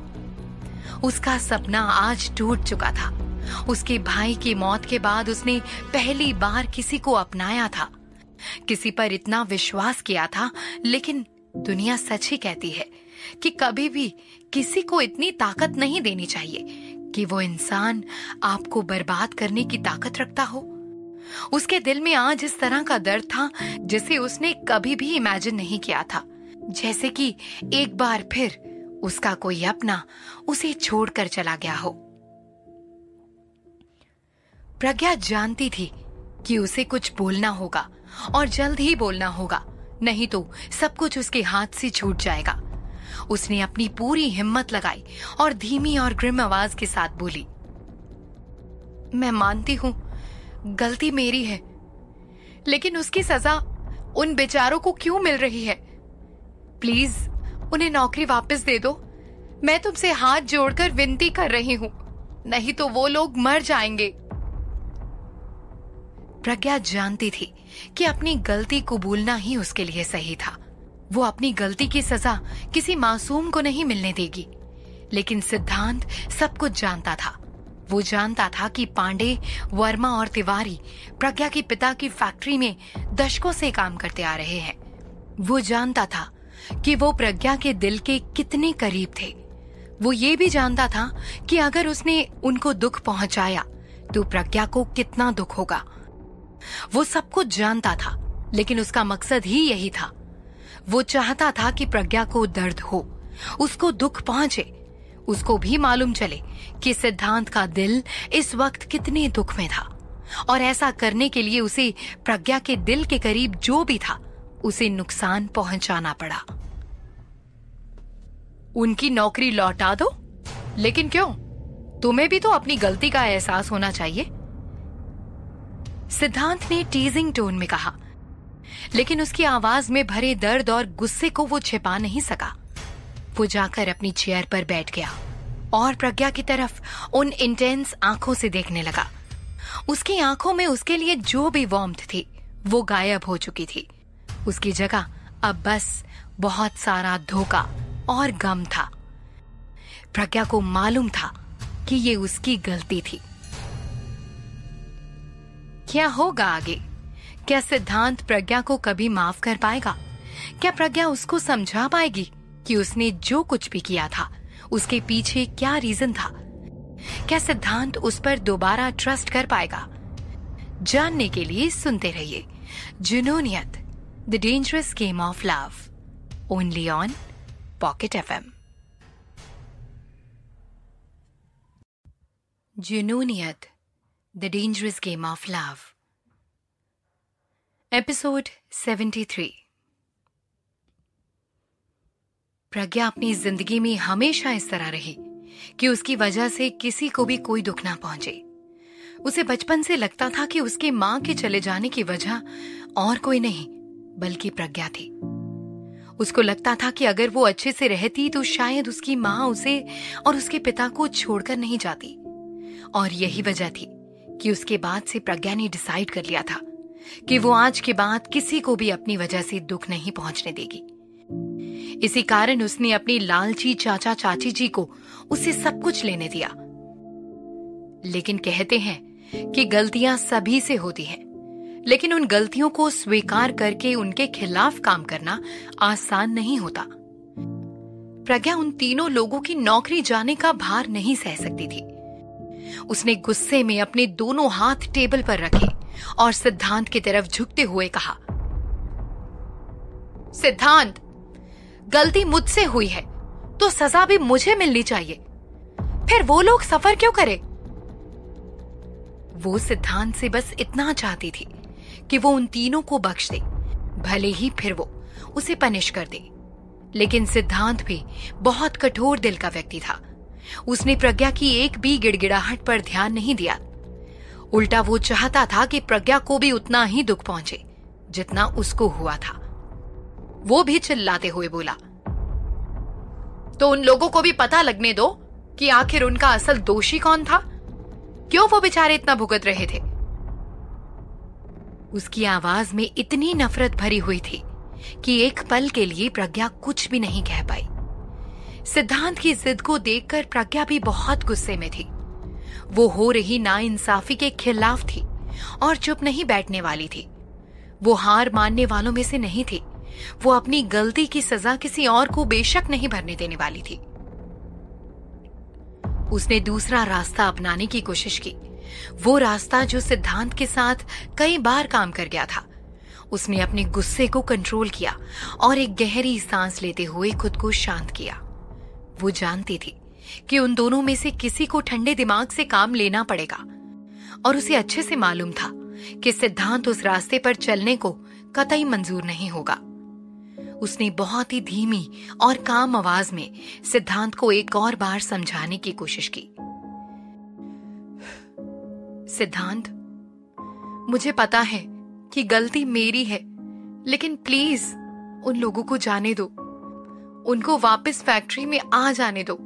Speaker 1: उसका सपना आज टूट चुका था। उसके भाई की मौत के बाद उसने पहली बार किसी को अपनाया था, किसी पर इतना विश्वास किया था। लेकिन दुनिया सच ही कहती है कि कभी भी किसी को इतनी ताकत नहीं देनी चाहिए कि वो इंसान आपको बर्बाद करने की ताकत रखता हो। उसके दिल में आज इस तरह का दर्द था जिसे उसने कभी भी इमेजिन नहीं किया था, जैसे कि एक बार फिर उसका कोई अपना उसे छोड़कर चला गया हो। प्रज्ञा जानती थी कि उसे कुछ बोलना होगा और जल्द ही बोलना होगा, नहीं तो सब कुछ उसके हाथ से छूट जाएगा। उसने अपनी पूरी हिम्मत लगाई और धीमी और ग्रिम आवाज के साथ बोली, मैं मानती हूं गलती मेरी है, लेकिन उसकी सजा उन बेचारों को क्यों मिल रही है? प्लीज उन्हें नौकरी वापस दे दो। मैं तुमसे हाथ जोड़कर विनती कर रही हूं, नहीं तो वो लोग मर जाएंगे। प्रज्ञा जानती थी कि अपनी गलती कबूलना ही उसके लिए सही था। वो अपनी गलती की सजा किसी मासूम को नहीं मिलने देगी। लेकिन सिद्धांत सब कुछ जानता था। वो जानता था कि पांडे, वर्मा और तिवारी प्रज्ञा के पिता की फैक्ट्री में दशकों से काम करते आ रहे हैं। वो जानता था कि वो प्रज्ञा के दिल के कितने करीब थे। वो ये भी जानता था कि अगर उसने उनको दुख पहुंचाया तो प्रज्ञा को कितना दुख होगा। वो सब कुछ जानता था, लेकिन उसका मकसद ही यही था। वो चाहता था कि प्रज्ञा को दर्द हो, उसको दुख पहुंचे, उसको भी मालूम चले कि सिद्धांत का दिल इस वक्त कितने दुख में था। और ऐसा करने के लिए उसे प्रज्ञा के दिल के करीब जो भी था उसे नुकसान पहुंचाना पड़ा। उनकी नौकरी लौटा दो? लेकिन क्यों? तुम्हें भी तो अपनी गलती का एहसास होना चाहिए, सिद्धांत ने टीजिंग टोन में कहा। लेकिन उसकी आवाज में भरे दर्द और गुस्से को वो छिपा नहीं सका। वो जाकर अपनी चेयर पर बैठ गया और प्रज्ञा की तरफ उन इंटेंस आंखों से देखने लगा। उसकी आंखों में उसके लिए जो भी वार्मथ थी वो गायब हो चुकी थी। उसकी जगह अब बस बहुत सारा धोखा और गम था। प्रज्ञा को मालूम था कि ये उसकी गलती थी। क्या होगा आगे? क्या सिद्धांत प्रज्ञा को कभी माफ कर पाएगा? क्या प्रज्ञा उसको समझा पाएगी कि उसने जो कुछ भी किया था उसके पीछे क्या रीजन था? क्या सिद्धांत उस पर दोबारा ट्रस्ट कर पाएगा? जानने के लिए सुनते रहिए Junooniyat, the dangerous game of love, only on pocket FM। Junooniyat, the dangerous game of love, episode 73। Pragya अपनी जिंदगी में हमेशा इस तरह रही कि उसकी वजह से किसी को भी कोई दुख ना पहुंचे। उसे बचपन से लगता था कि उसके मां के चले जाने की वजह और कोई नहीं बल्कि प्रज्ञा थी। उसको लगता था कि अगर वो अच्छे से रहती तो शायद उसकी मां उसे और उसके पिता को छोड़कर नहीं जाती। और यही वजह थी कि उसके बाद से प्रज्ञा ने डिसाइड कर लिया था कि वो आज के बाद किसी को भी अपनी वजह से दुख नहीं पहुंचने देगी। इसी कारण उसने अपनी लालची चाचा चाची जी को उससे सब कुछ लेने दिया। लेकिन कहते हैं कि गलतियां सभी से होती हैं, लेकिन उन गलतियों को स्वीकार करके उनके खिलाफ काम करना आसान नहीं होता। प्रज्ञा उन तीनों लोगों की नौकरी जाने का भार नहीं सह सकती थी। उसने गुस्से में अपने दोनों हाथ टेबल पर रखे और सिद्धांत की तरफ झुकते हुए कहा, सिद्धांत, गलती मुझसे हुई है तो सजा भी मुझे मिलनी चाहिए। फिर वो लोग सफर क्यों करे? वो सिद्धांत से बस इतना चाहती थी कि वो उन तीनों को बख्श दे, भले ही फिर वो उसे पनिश कर दे। लेकिन सिद्धांत भी बहुत कठोर दिल का व्यक्ति था। उसने प्रज्ञा की एक भी गिड़गिड़ाहट पर ध्यान नहीं दिया। उल्टा वो चाहता था कि प्रज्ञा को भी उतना ही दुख पहुंचे जितना उसको हुआ था। वो भी चिल्लाते हुए बोला, तो उन लोगों को भी पता लगने दो कि आखिर उनका असल दोषी कौन था। क्यों वो बेचारे इतना भुगत रहे थे? उसकी आवाज में इतनी नफरत भरी हुई थी कि एक पल के लिए प्रज्ञा कुछ भी नहीं कह पाई। सिद्धांत की जिद को देखकर प्रज्ञा भी बहुत गुस्से में थी। वो हो रही नाइंसाफी के खिलाफ थी और चुप नहीं बैठने वाली थी। वो हार मानने वालों में से नहीं थी। वो अपनी गलती की सजा किसी और को बेशक नहीं भरने देने वाली थी। उसने दूसरा रास्ता अपनाने की कोशिश की, वो रास्ता जो सिद्धांत के साथ कई बार काम कर गया था। उसने अपने गुस्से को कंट्रोल किया और एक गहरी सांस लेते हुए खुद को शांत किया। वो जानती थी कि उन दोनों में से किसी को ठंडे दिमाग से काम लेना पड़ेगा और उसे अच्छे से मालूम था कि सिद्धांत उस रास्ते पर चलने को कतई मंजूर नहीं होगा। उसने बहुत ही धीमी और काम आवाज में सिद्धांत को एक और बार समझाने की कोशिश की। सिद्धांत, मुझे पता है कि गलती मेरी है, लेकिन प्लीज उन लोगों को जाने दो। उनको वापस फैक्ट्री में आ जाने दो।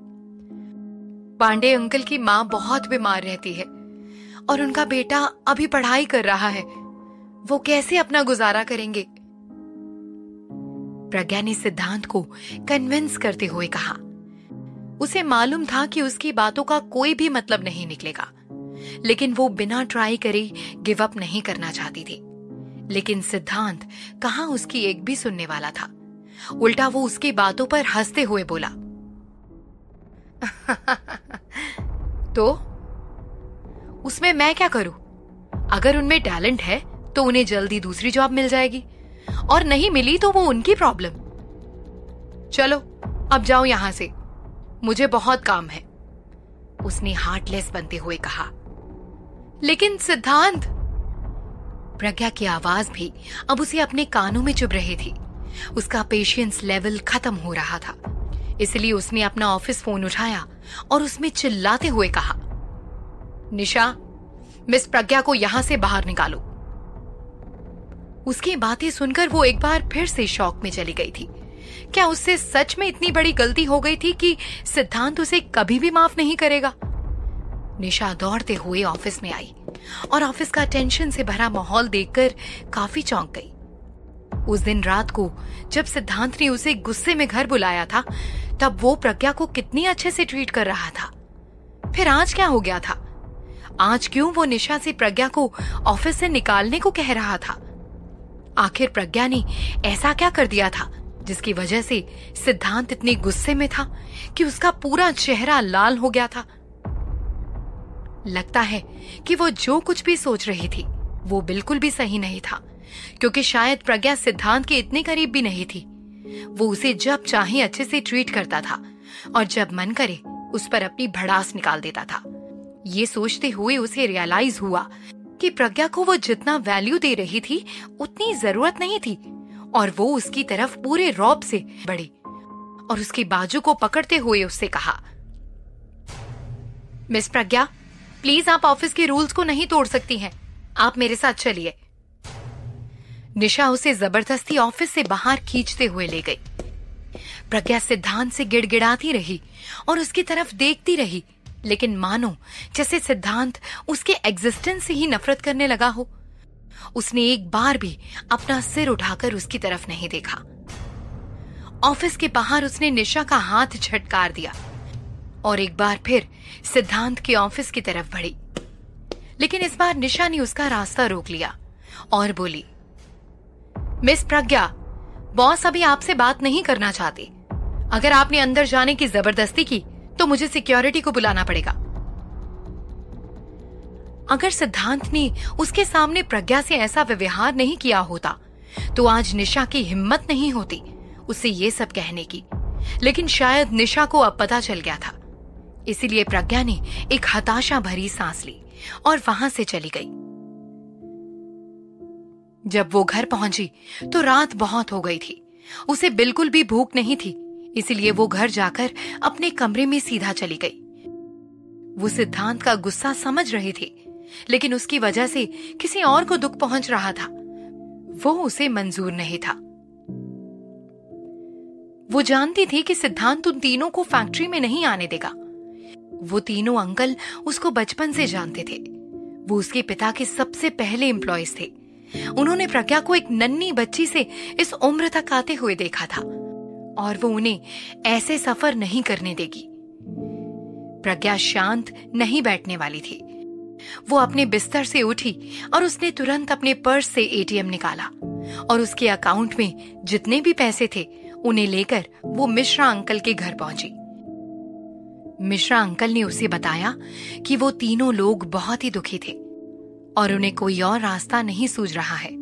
Speaker 1: पांडे अंकल की मां बहुत बीमार रहती है और उनका बेटा अभी पढ़ाई कर रहा है। वो कैसे अपना गुजारा करेंगे? प्रज्ञा ने सिद्धांत को कन्विंस करते हुए कहा। उसे मालूम था कि उसकी बातों का कोई भी मतलब नहीं निकलेगा, लेकिन वो बिना ट्राई करे गिव अप नहीं करना चाहती थी। लेकिन सिद्धांत कहां उसकी एक भी सुनने वाला था। उल्टा वो उसकी बातों पर हंसते हुए बोला, तो उसमें मैं क्या करूं? अगर उनमें टैलेंट है तो उन्हें जल्दी दूसरी जॉब मिल जाएगी, और नहीं मिली तो वो उनकी प्रॉब्लम। चलो अब जाओ यहां से, मुझे बहुत काम है, उसने हार्टलेस बनते हुए कहा। लेकिन सिद्धांत, प्रज्ञा की आवाज भी अब उसे अपने कानों में चुभ रही थी। उसका पेशेंस लेवल खत्म हो रहा था, इसलिए उसने अपना ऑफिस फोन उठाया और उसमें चिल्लाते हुए कहा, निशा, मिस प्रज्ञा को यहां से बाहर निकालो। उसकी बातें सुनकर वो एक बार फिर से शॉक में चली गई थी। क्या उससे सच में इतनी बड़ी गलती हो गई थी कि सिद्धांत उसे कभी भी माफ नहीं करेगा? निशा दौड़ते हुए ऑफिस में आई और ऑफिस का टेंशन से भरा माहौल देखकर काफी चौंक गई। उस दिन रात को जब सिद्धांत ने उसे गुस्से में घर बुलाया था, तब वो प्रज्ञा को कितनी अच्छे से ट्रीट कर रहा था। फिर आज क्या हो गया था? आज क्यों वो निशा से प्रज्ञा को ऑफिस से निकालने को कह रहा था? आखिर प्रज्ञा ने ऐसा क्या कर दिया था जिसकी वजह से सिद्धांत इतने गुस्से में था कि उसका पूरा चेहरा लाल हो गया था? लगता है कि वो जो कुछ भी सोच रही थी वो बिल्कुल भी सही नहीं था, क्योंकि शायद प्रज्ञा सिद्धांत के इतने करीब भी नहीं थी। वो उसे जब चाहे अच्छे से ट्रीट करता था और जब मन करे उस पर अपनी भड़ास निकाल देता था। ये सोचते हुए उसे रियलाइज हुआ कि प्रज्ञा को वो जितना वैल्यू दे रही थी उतनी जरूरत नहीं थी, और वो उसकी तरफ पूरे रौब से बढ़ी और उसके बाजू को पकड़ते हुए उससे कहा, मिस प्रज्ञा, प्लीज आप ऑफिस के रूल्स को नहीं तोड़ सकती हैं, आप मेरे साथ चलिए। निशा उसे जबरदस्ती ऑफिस से बाहर खींचते हुए ले गई। प्रज्ञा सिद्धांत से गिड़गिड़ाती रही और उसकी तरफ देखती रही, लेकिन मानो जैसे सिद्धांत उसके एग्जिस्टेंस से ही नफरत करने लगा हो। उसने एक बार भी अपना सिर उठाकर उसकी तरफ नहीं देखा। ऑफिस के बाहर उसने निशा का हाथ झटकार दिया और एक बार फिर सिद्धांत के ऑफिस की तरफ बढ़ी, लेकिन इस बार निशा ने उसका रास्ता रोक लिया और बोली, मिस प्रज्ञा, बॉस अभी आपसे बात नहीं करना चाहते। अगर आपने अंदर जाने की जबरदस्ती की तो मुझे सिक्योरिटी को बुलाना पड़ेगा। अगर सिद्धांत ने उसके सामने प्रज्ञा से ऐसा व्यवहार नहीं किया होता तो आज निशा की हिम्मत नहीं होती उसे ये सब कहने की, लेकिन शायद निशा को अब पता चल गया था। इसीलिए प्रज्ञा ने एक हताशा भरी सांस ली और वहां से चली गई। जब वो घर पहुंची तो रात बहुत हो गई थी। उसे बिल्कुल भी भूख नहीं थी, इसलिए वो घर जाकर अपने कमरे में सीधा चली गई। वो सिद्धांत का गुस्सा समझ रही थी, लेकिन उसकी वजह से किसी और को दुख पहुंच रहा था, वो उसे मंजूर नहीं था। वो जानती थी कि सिद्धांत उन तीनों को फैक्ट्री में नहीं आने देगा। वो तीनों अंकल उसको बचपन से जानते थे। वो उसके पिता के सबसे पहले एम्प्लॉयज थे। उन्होंने प्रज्ञा को एक नन्ही बच्ची से इस उम्र तक आते हुए देखा था और वो उन्हें ऐसे सफर नहीं करने देगी। प्रज्ञा शांत नहीं बैठने वाली थी। वो अपने बिस्तर से उठी और उसने तुरंत अपने पर्स से एटीएम निकाला और उसके अकाउंट में जितने भी पैसे थे उन्हें लेकर वो मिश्रा अंकल के घर पहुंची। मिश्रा अंकल ने उसे बताया कि वो तीनों लोग बहुत ही दुखी थे और उन्हें कोई और रास्ता नहीं सूझ रहा है।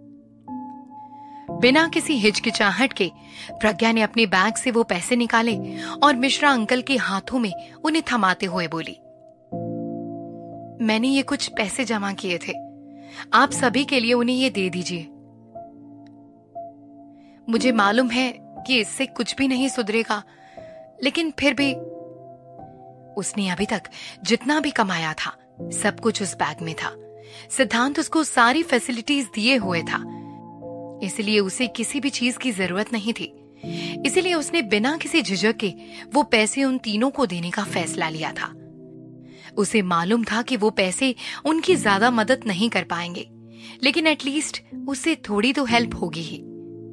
Speaker 1: बिना किसी हिचकिचाहट के प्रज्ञा ने अपने बैग से वो पैसे निकाले और मिश्रा अंकल के हाथों में उन्हें थमाते हुए बोली, मैंने ये कुछ पैसे जमा किए थे, आप सभी के लिए उन्हें ये दे दीजिए। मुझे मालूम है कि इससे कुछ भी नहीं सुधरेगा, लेकिन फिर भी उसने अभी तक जितना भी कमाया था सब कुछ उस बैग में था। सिद्धांत उसको सारी फैसिलिटीज दिए हुए था, इसलिए उसे किसी भी चीज की जरूरत नहीं थी। इसलिए उसने बिना किसी झिझक के वो पैसे उन तीनों को देने का फैसला लिया था। उसे मालूम था कि वो पैसे उनकी ज्यादा मदद नहीं कर पाएंगे, लेकिन एटलीस्ट उससे थोड़ी तो हेल्प होगी ही।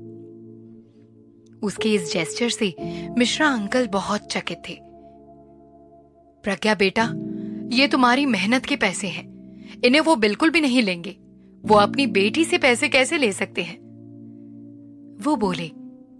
Speaker 1: उसके इस जेस्चर से मिश्रा अंकल बहुत चकित थे। प्रज्ञा बेटा, ये तुम्हारी मेहनत के पैसे हैं, इन्हें वो बिल्कुल भी नहीं लेंगे। वो अपनी बेटी से पैसे कैसे ले सकते हैं? वो बोले,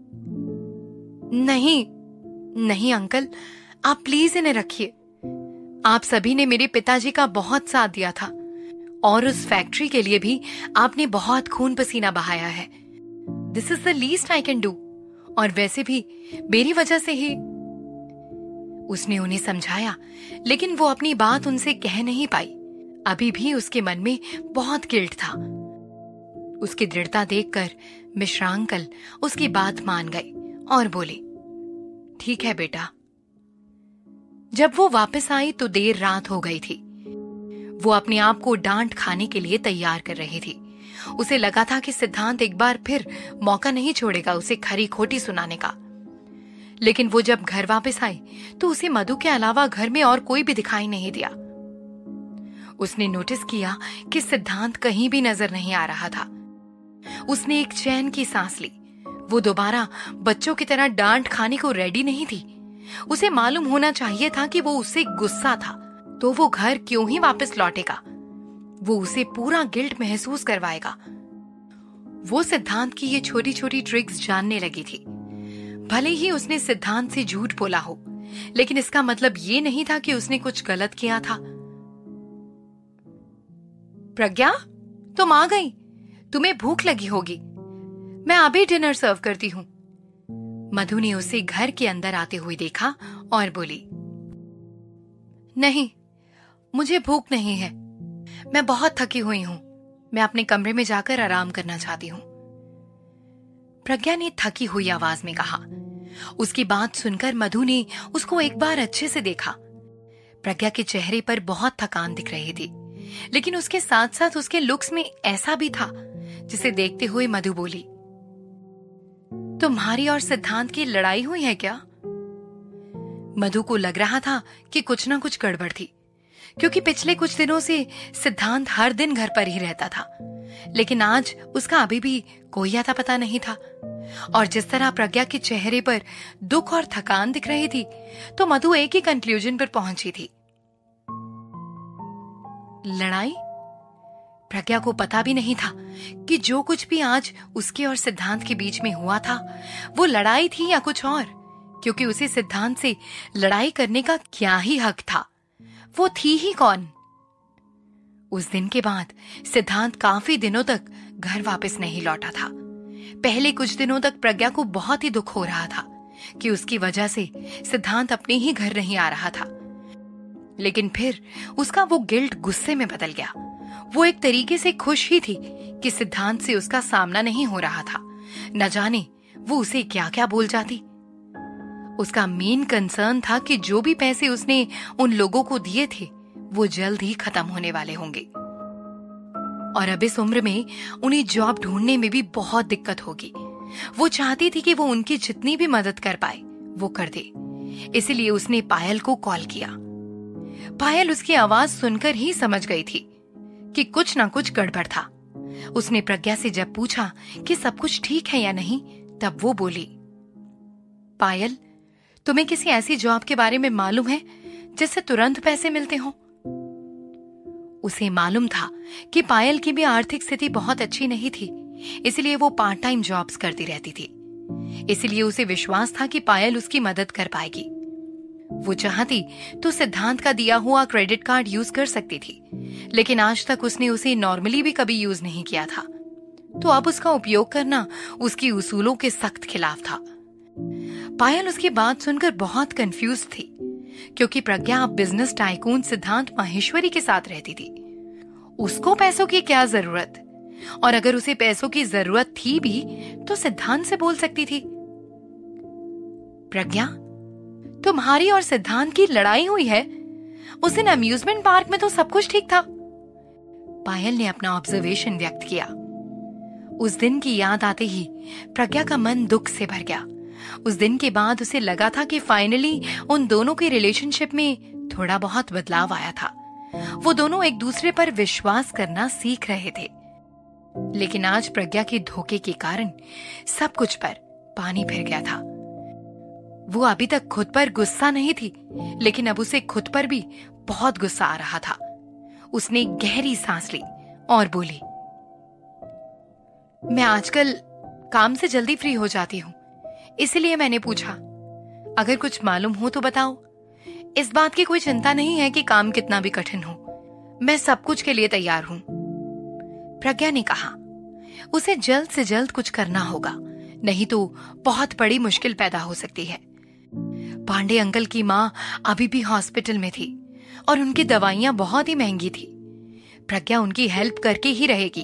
Speaker 1: नहीं नहीं अंकल, आप प्लीज इन्हें रखिए। आप सभी ने मेरे पिताजी का बहुत साथ दिया था और उस फैक्ट्री के लिए भी आपने बहुत खून पसीना बहाया है। This is the least I can do. और वैसे भी मेरी वजह से ही। उसने उन्हें समझाया, लेकिन वो अपनी बात उनसे कह नहीं पाई। अभी भी उसके मन में बहुत गिल्ट था। उसकी दृढ़ता देखकर मिश्रा अंकल उसकी बात मान गए और बोले, ठीक है बेटा। जब वो वापस आई तो देर रात हो गई थी। वो अपने आप को डांट खाने के लिए तैयार कर रही थी। उसे लगा था कि सिद्धांत एक बार फिर मौका नहीं छोड़ेगा उसे खरी खोटी सुनाने का। लेकिन वो जब घर वापस आई तो उसे मधु के अलावा घर में और कोई भी दिखाई नहीं दिया। उसने नोटिस किया कि सिद्धांत कहीं भी नजर नहीं आ रहा था। उसने एक चैन की सांस ली। वो दोबारा बच्चों की तरह डांट खाने को रेडी नहीं थी। उसे मालूम होना चाहिए था कि वो उससे गुस्सा था तो वो घर क्यों ही वापस लौटेगा। वो उसे पूरा गिल्ट महसूस करवाएगा। वो सिद्धांत की ये छोटी छोटी ट्रिक्स जानने लगी थी। भले ही उसने सिद्धांत से झूठ बोला हो, लेकिन इसका मतलब ये नहीं था कि उसने कुछ गलत किया था। प्रज्ञा, तुम आ गई। तुम्हें भूख लगी होगी, मैं अभी डिनर सर्व करती हूं। मधु ने उसे घर के अंदर आते हुए देखा और बोली, नहीं, मुझे भूख नहीं है, मैं बहुत थकी हुई हूं, मैं अपने कमरे में जाकर आराम करना चाहती हूं, प्रज्ञा ने थकी हुई आवाज में कहा। उसकी बात सुनकर मधु ने उसको एक बार अच्छे से देखा। प्रज्ञा के चेहरे पर बहुत थकान दिख रही थी, लेकिन उसके साथ साथ उसके लुक्स में ऐसा भी था जिसे देखते हुए मधु बोली, तुम्हारी और सिद्धांत की लड़ाई हुई है क्या? मधु को लग रहा था कि कुछ ना कुछ गड़बड़ थी, क्योंकि पिछले कुछ दिनों से सिद्धांत हर दिन घर पर ही रहता था, लेकिन आज उसका अभी भी कोई आता पता नहीं था। और जिस तरह प्रज्ञा के चेहरे पर दुख और थकान दिख रही थी, तो मधु एक ही कंक्लूजन पर पहुंची थी, लड़ाई। प्रज्ञा को पता भी नहीं था कि जो कुछ भी आज उसके और सिद्धांत के बीच में हुआ था वो लड़ाई थी या कुछ और, क्योंकि उसे सिद्धांत से लड़ाई करने का क्या ही हक था, वो थी ही कौन। उस दिन के बाद सिद्धांत काफी दिनों तक घर वापस नहीं लौटा था। पहले कुछ दिनों तक प्रज्ञा को बहुत ही दुख हो रहा था कि उसकी वजह से सिद्धांत अपने ही घर नहीं आ रहा था, लेकिन फिर उसका वो गिल्ट गुस्से में बदल गया। वो एक तरीके से खुश ही थी कि सिद्धांत से उसका सामना नहीं हो रहा था। न जाने वो उसे क्या क्या बोल जाती। उसका मेन कंसर्न था कि जो भी पैसे उसने उन लोगों को दिए थे वो जल्द ही खत्म होने वाले होंगे, और अब इस उम्र में उन्हें जॉब ढूंढने में भी बहुत दिक्कत होगी। वो चाहती थी कि वो उनकी जितनी भी मदद कर पाए वो कर दे, इसलिए उसने पायल को कॉल किया। पायल उसकी आवाज सुनकर ही समझ गई थी कि कुछ ना कुछ गड़बड़ था। उसने प्रज्ञा से जब पूछा कि सब कुछ ठीक है या नहीं, तब वो बोली, पायल, तुम्हें किसी ऐसी जॉब के बारे में मालूम है जिससे तुरंत पैसे मिलते हो? उसे मालूम था कि पायल की भी आर्थिक स्थिति बहुत अच्छी नहीं थी, इसलिए वो पार्ट टाइम जॉब्स करती रहती थी। इसलिए उसे विश्वास था कि पायल उसकी मदद कर पाएगी। वो चाहती तो सिद्धांत का दिया हुआ क्रेडिट कार्ड यूज कर सकती थी, लेकिन आज तक उसने उसे नॉर्मली भी कभी यूज नहीं किया था, तो अब उसका उपयोग करना उसकी उसूलों के सख्त खिलाफ था। पायल उसकी बात सुनकर बहुत कंफ्यूज थी, क्योंकि प्रज्ञा अब बिजनेस टाइकून सिद्धांत माहेश्वरी के साथ रहती थी। उसको पैसों की क्या जरूरत, और अगर उसे पैसों की जरूरत थी भी तो सिद्धांत से बोल सकती थी। प्रज्ञा, तुम्हारी और सिद्धांत की लड़ाई हुई है? उस दिन अम्यूजमेंट पार्क में तो सब कुछ ठीक था। पायल ने अपना ऑब्जर्वेशन व्यक्त किया। उस दिन की याद आते ही प्रज्ञा का मन दुख से भर गया। उस दिन के बाद उसे लगा था कि फाइनली उन दोनों के रिलेशनशिप में थोड़ा बहुत बदलाव आया था। वो दोनों एक दूसरे पर विश्वास करना सीख रहे थे, लेकिन आज प्रज्ञा के धोखे के कारण सब कुछ पर पानी फिर गया था। वो अभी तक खुद पर गुस्सा नहीं थी, लेकिन अब उसे खुद पर भी बहुत गुस्सा आ रहा था। उसने गहरी सांस ली और बोली, मैं आजकल काम से जल्दी फ्री हो जाती हूँ, इसलिए मैंने पूछा। अगर कुछ मालूम हो तो बताओ। इस बात की कोई चिंता नहीं है कि काम कितना भी कठिन हो, मैं सब कुछ के लिए तैयार हूँ। प्रज्ञा ने कहा, उसे जल्द से जल्द कुछ करना होगा, नहीं तो बहुत बड़ी मुश्किल पैदा हो सकती है। पांडे अंकल की माँ अभी भी हॉस्पिटल में थी और उनकी दवाइयां बहुत ही महंगी थी। प्रज्ञा उनकी हेल्प करके ही रहेगी।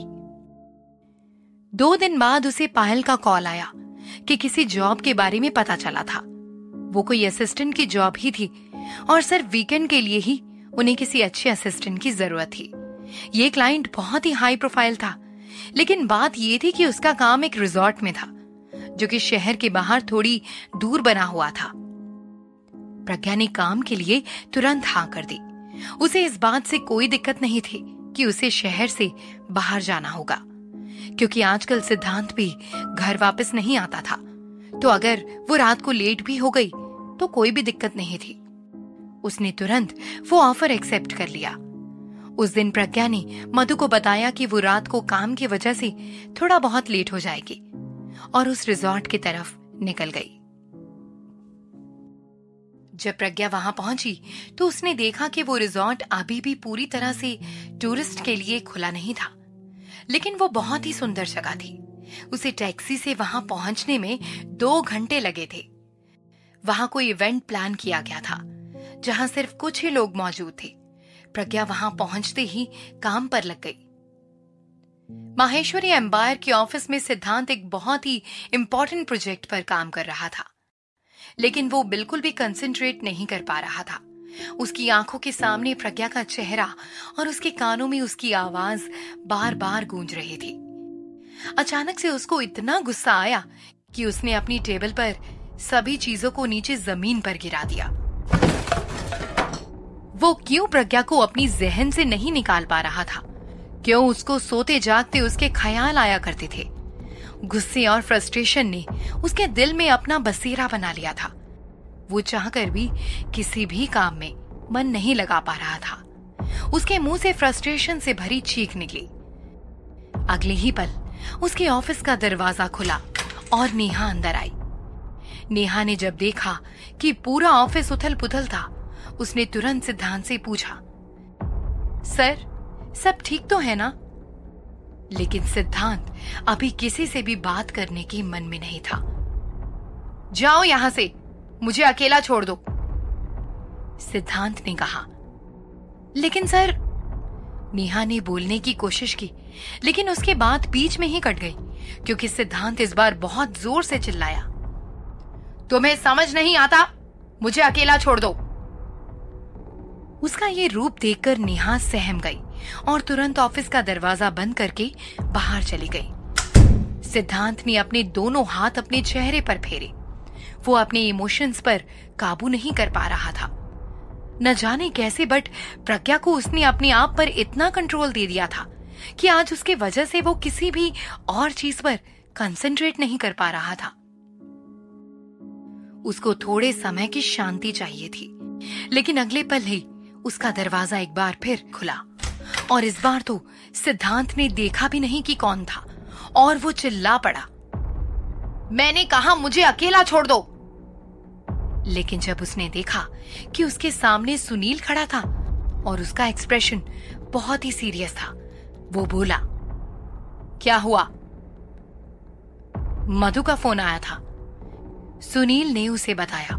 Speaker 1: 2 दिन बाद उसे पायल का कॉल आया कि किसी जॉब के बारे में पता चला था। वो कोई असिस्टेंट की जॉब ही थी और सिर्फ वीकेंड के लिए ही उन्हें किसी अच्छे असिस्टेंट की जरूरत थी। ये क्लाइंट बहुत ही हाई प्रोफाइल था, लेकिन बात ये थी कि उसका काम एक रिजॉर्ट में था, जो कि शहर के बाहर थोड़ी दूर बना हुआ था। प्रज्ञा ने काम के लिए तुरंत हाँ कर दी। उसे इस बात से कोई दिक्कत नहीं थी कि उसे शहर से बाहर जाना होगा, क्योंकि आजकल सिद्धांत भी घर वापस नहीं आता था, तो अगर वो रात को लेट भी हो गई तो कोई भी दिक्कत नहीं थी। उसने तुरंत वो ऑफर एक्सेप्ट कर लिया। उस दिन प्रज्ञा ने मधु को बताया कि वो रात को काम की वजह से थोड़ा बहुत लेट हो जाएगी, और उस रिजॉर्ट की तरफ निकल गई। जब प्रज्ञा वहां पहुंची तो उसने देखा कि वो रिजॉर्ट अभी भी पूरी तरह से टूरिस्ट के लिए खुला नहीं था, लेकिन वो बहुत ही सुंदर जगह थी। उसे टैक्सी से वहां पहुंचने में 2 घंटे लगे थे। वहां कोई इवेंट प्लान किया गया था, जहां सिर्फ कुछ ही लोग मौजूद थे। प्रज्ञा वहां पहुंचते ही काम पर लग गई। माहेश्वरी एम्पायर के ऑफिस में सिद्धांत एक बहुत ही इंपॉर्टेंट प्रोजेक्ट पर काम कर रहा था, लेकिन वो बिल्कुल भी कंसंट्रेट नहीं कर पा रहा था। उसकी आंखों के सामने प्रज्ञा का चेहरा और उसके कानों में उसकी आवाज बार बार गूंज रही थी। अचानक से उसको इतना गुस्सा आया कि उसने अपनी टेबल पर सभी चीजों को नीचे जमीन पर गिरा दिया। वो क्यों प्रज्ञा को अपनी जहन से नहीं निकाल पा रहा था? क्यों उसको सोते जागते उसके ख्याल आया करते थे? गुस्से और फ्रस्ट्रेशन ने उसके दिल में अपना बसेरा बना लिया था। वो चाहकर भी किसी भी काम में मन नहीं लगा पा रहा था। उसके मुंह से फ्रस्ट्रेशन से भरी चीख निकली। अगले ही पल उसके ऑफिस का दरवाजा खुला और नेहा अंदर आई। नेहा ने जब देखा कि पूरा ऑफिस उथल पुथल था, उसने तुरंत सिद्धांत से पूछा, सर, सब ठीक तो है ना? लेकिन सिद्धांत अभी किसी से भी बात करने के मन में नहीं था। जाओ यहां से, मुझे अकेला छोड़ दो, सिद्धांत ने कहा। लेकिन सर, नेहा ने बोलने की कोशिश की, लेकिन उसके बात बीच में ही कट गई क्योंकि सिद्धांत इस बार बहुत जोर से चिल्लाया, तुम्हें समझ नहीं आता? मुझे अकेला छोड़ दो। उसका ये रूप देखकर नेहा सहम गई और तुरंत ऑफिस का दरवाजा बंद करके बाहर चली गई। सिद्धांत ने अपने दोनों हाथ अपने चेहरे पर फेरे। वो अपने इमोशंस पर काबू नहीं कर पा रहा था। न जाने कैसे, बट प्रज्ञा को उसने अपने आप पर इतना कंट्रोल दे दिया था कि आज उसके वजह से वो किसी भी और चीज पर कंसंट्रेट नहीं कर पा रहा था। उसको थोड़े समय की शांति चाहिए थी, लेकिन अगले पल ही उसका दरवाजा एक बार फिर खुला और इस बार तो सिद्धांत ने देखा भी नहीं कि कौन था और वो चिल्ला पड़ा, मैंने कहा मुझे अकेला छोड़ दो। लेकिन जब उसने देखा कि उसके सामने सुनील खड़ा था और उसका एक्सप्रेशन बहुत ही सीरियस था, वो बोला, क्या हुआ? मधु का फोन आया था, सुनील ने उसे बताया।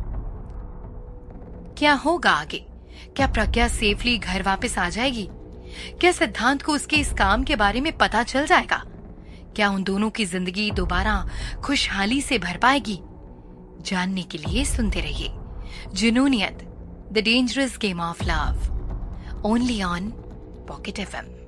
Speaker 1: क्या होगा आगे? क्या प्रज्ञा सेफली घर वापस आ जाएगी? क्या सिद्धांत को उसके इस काम के बारे में पता चल जाएगा? क्या उन दोनों की जिंदगी दोबारा खुशहाली से भर पाएगी? जानने के लिए सुनते रहिए Junooniyat, the dangerous game of love, only on pocket FM।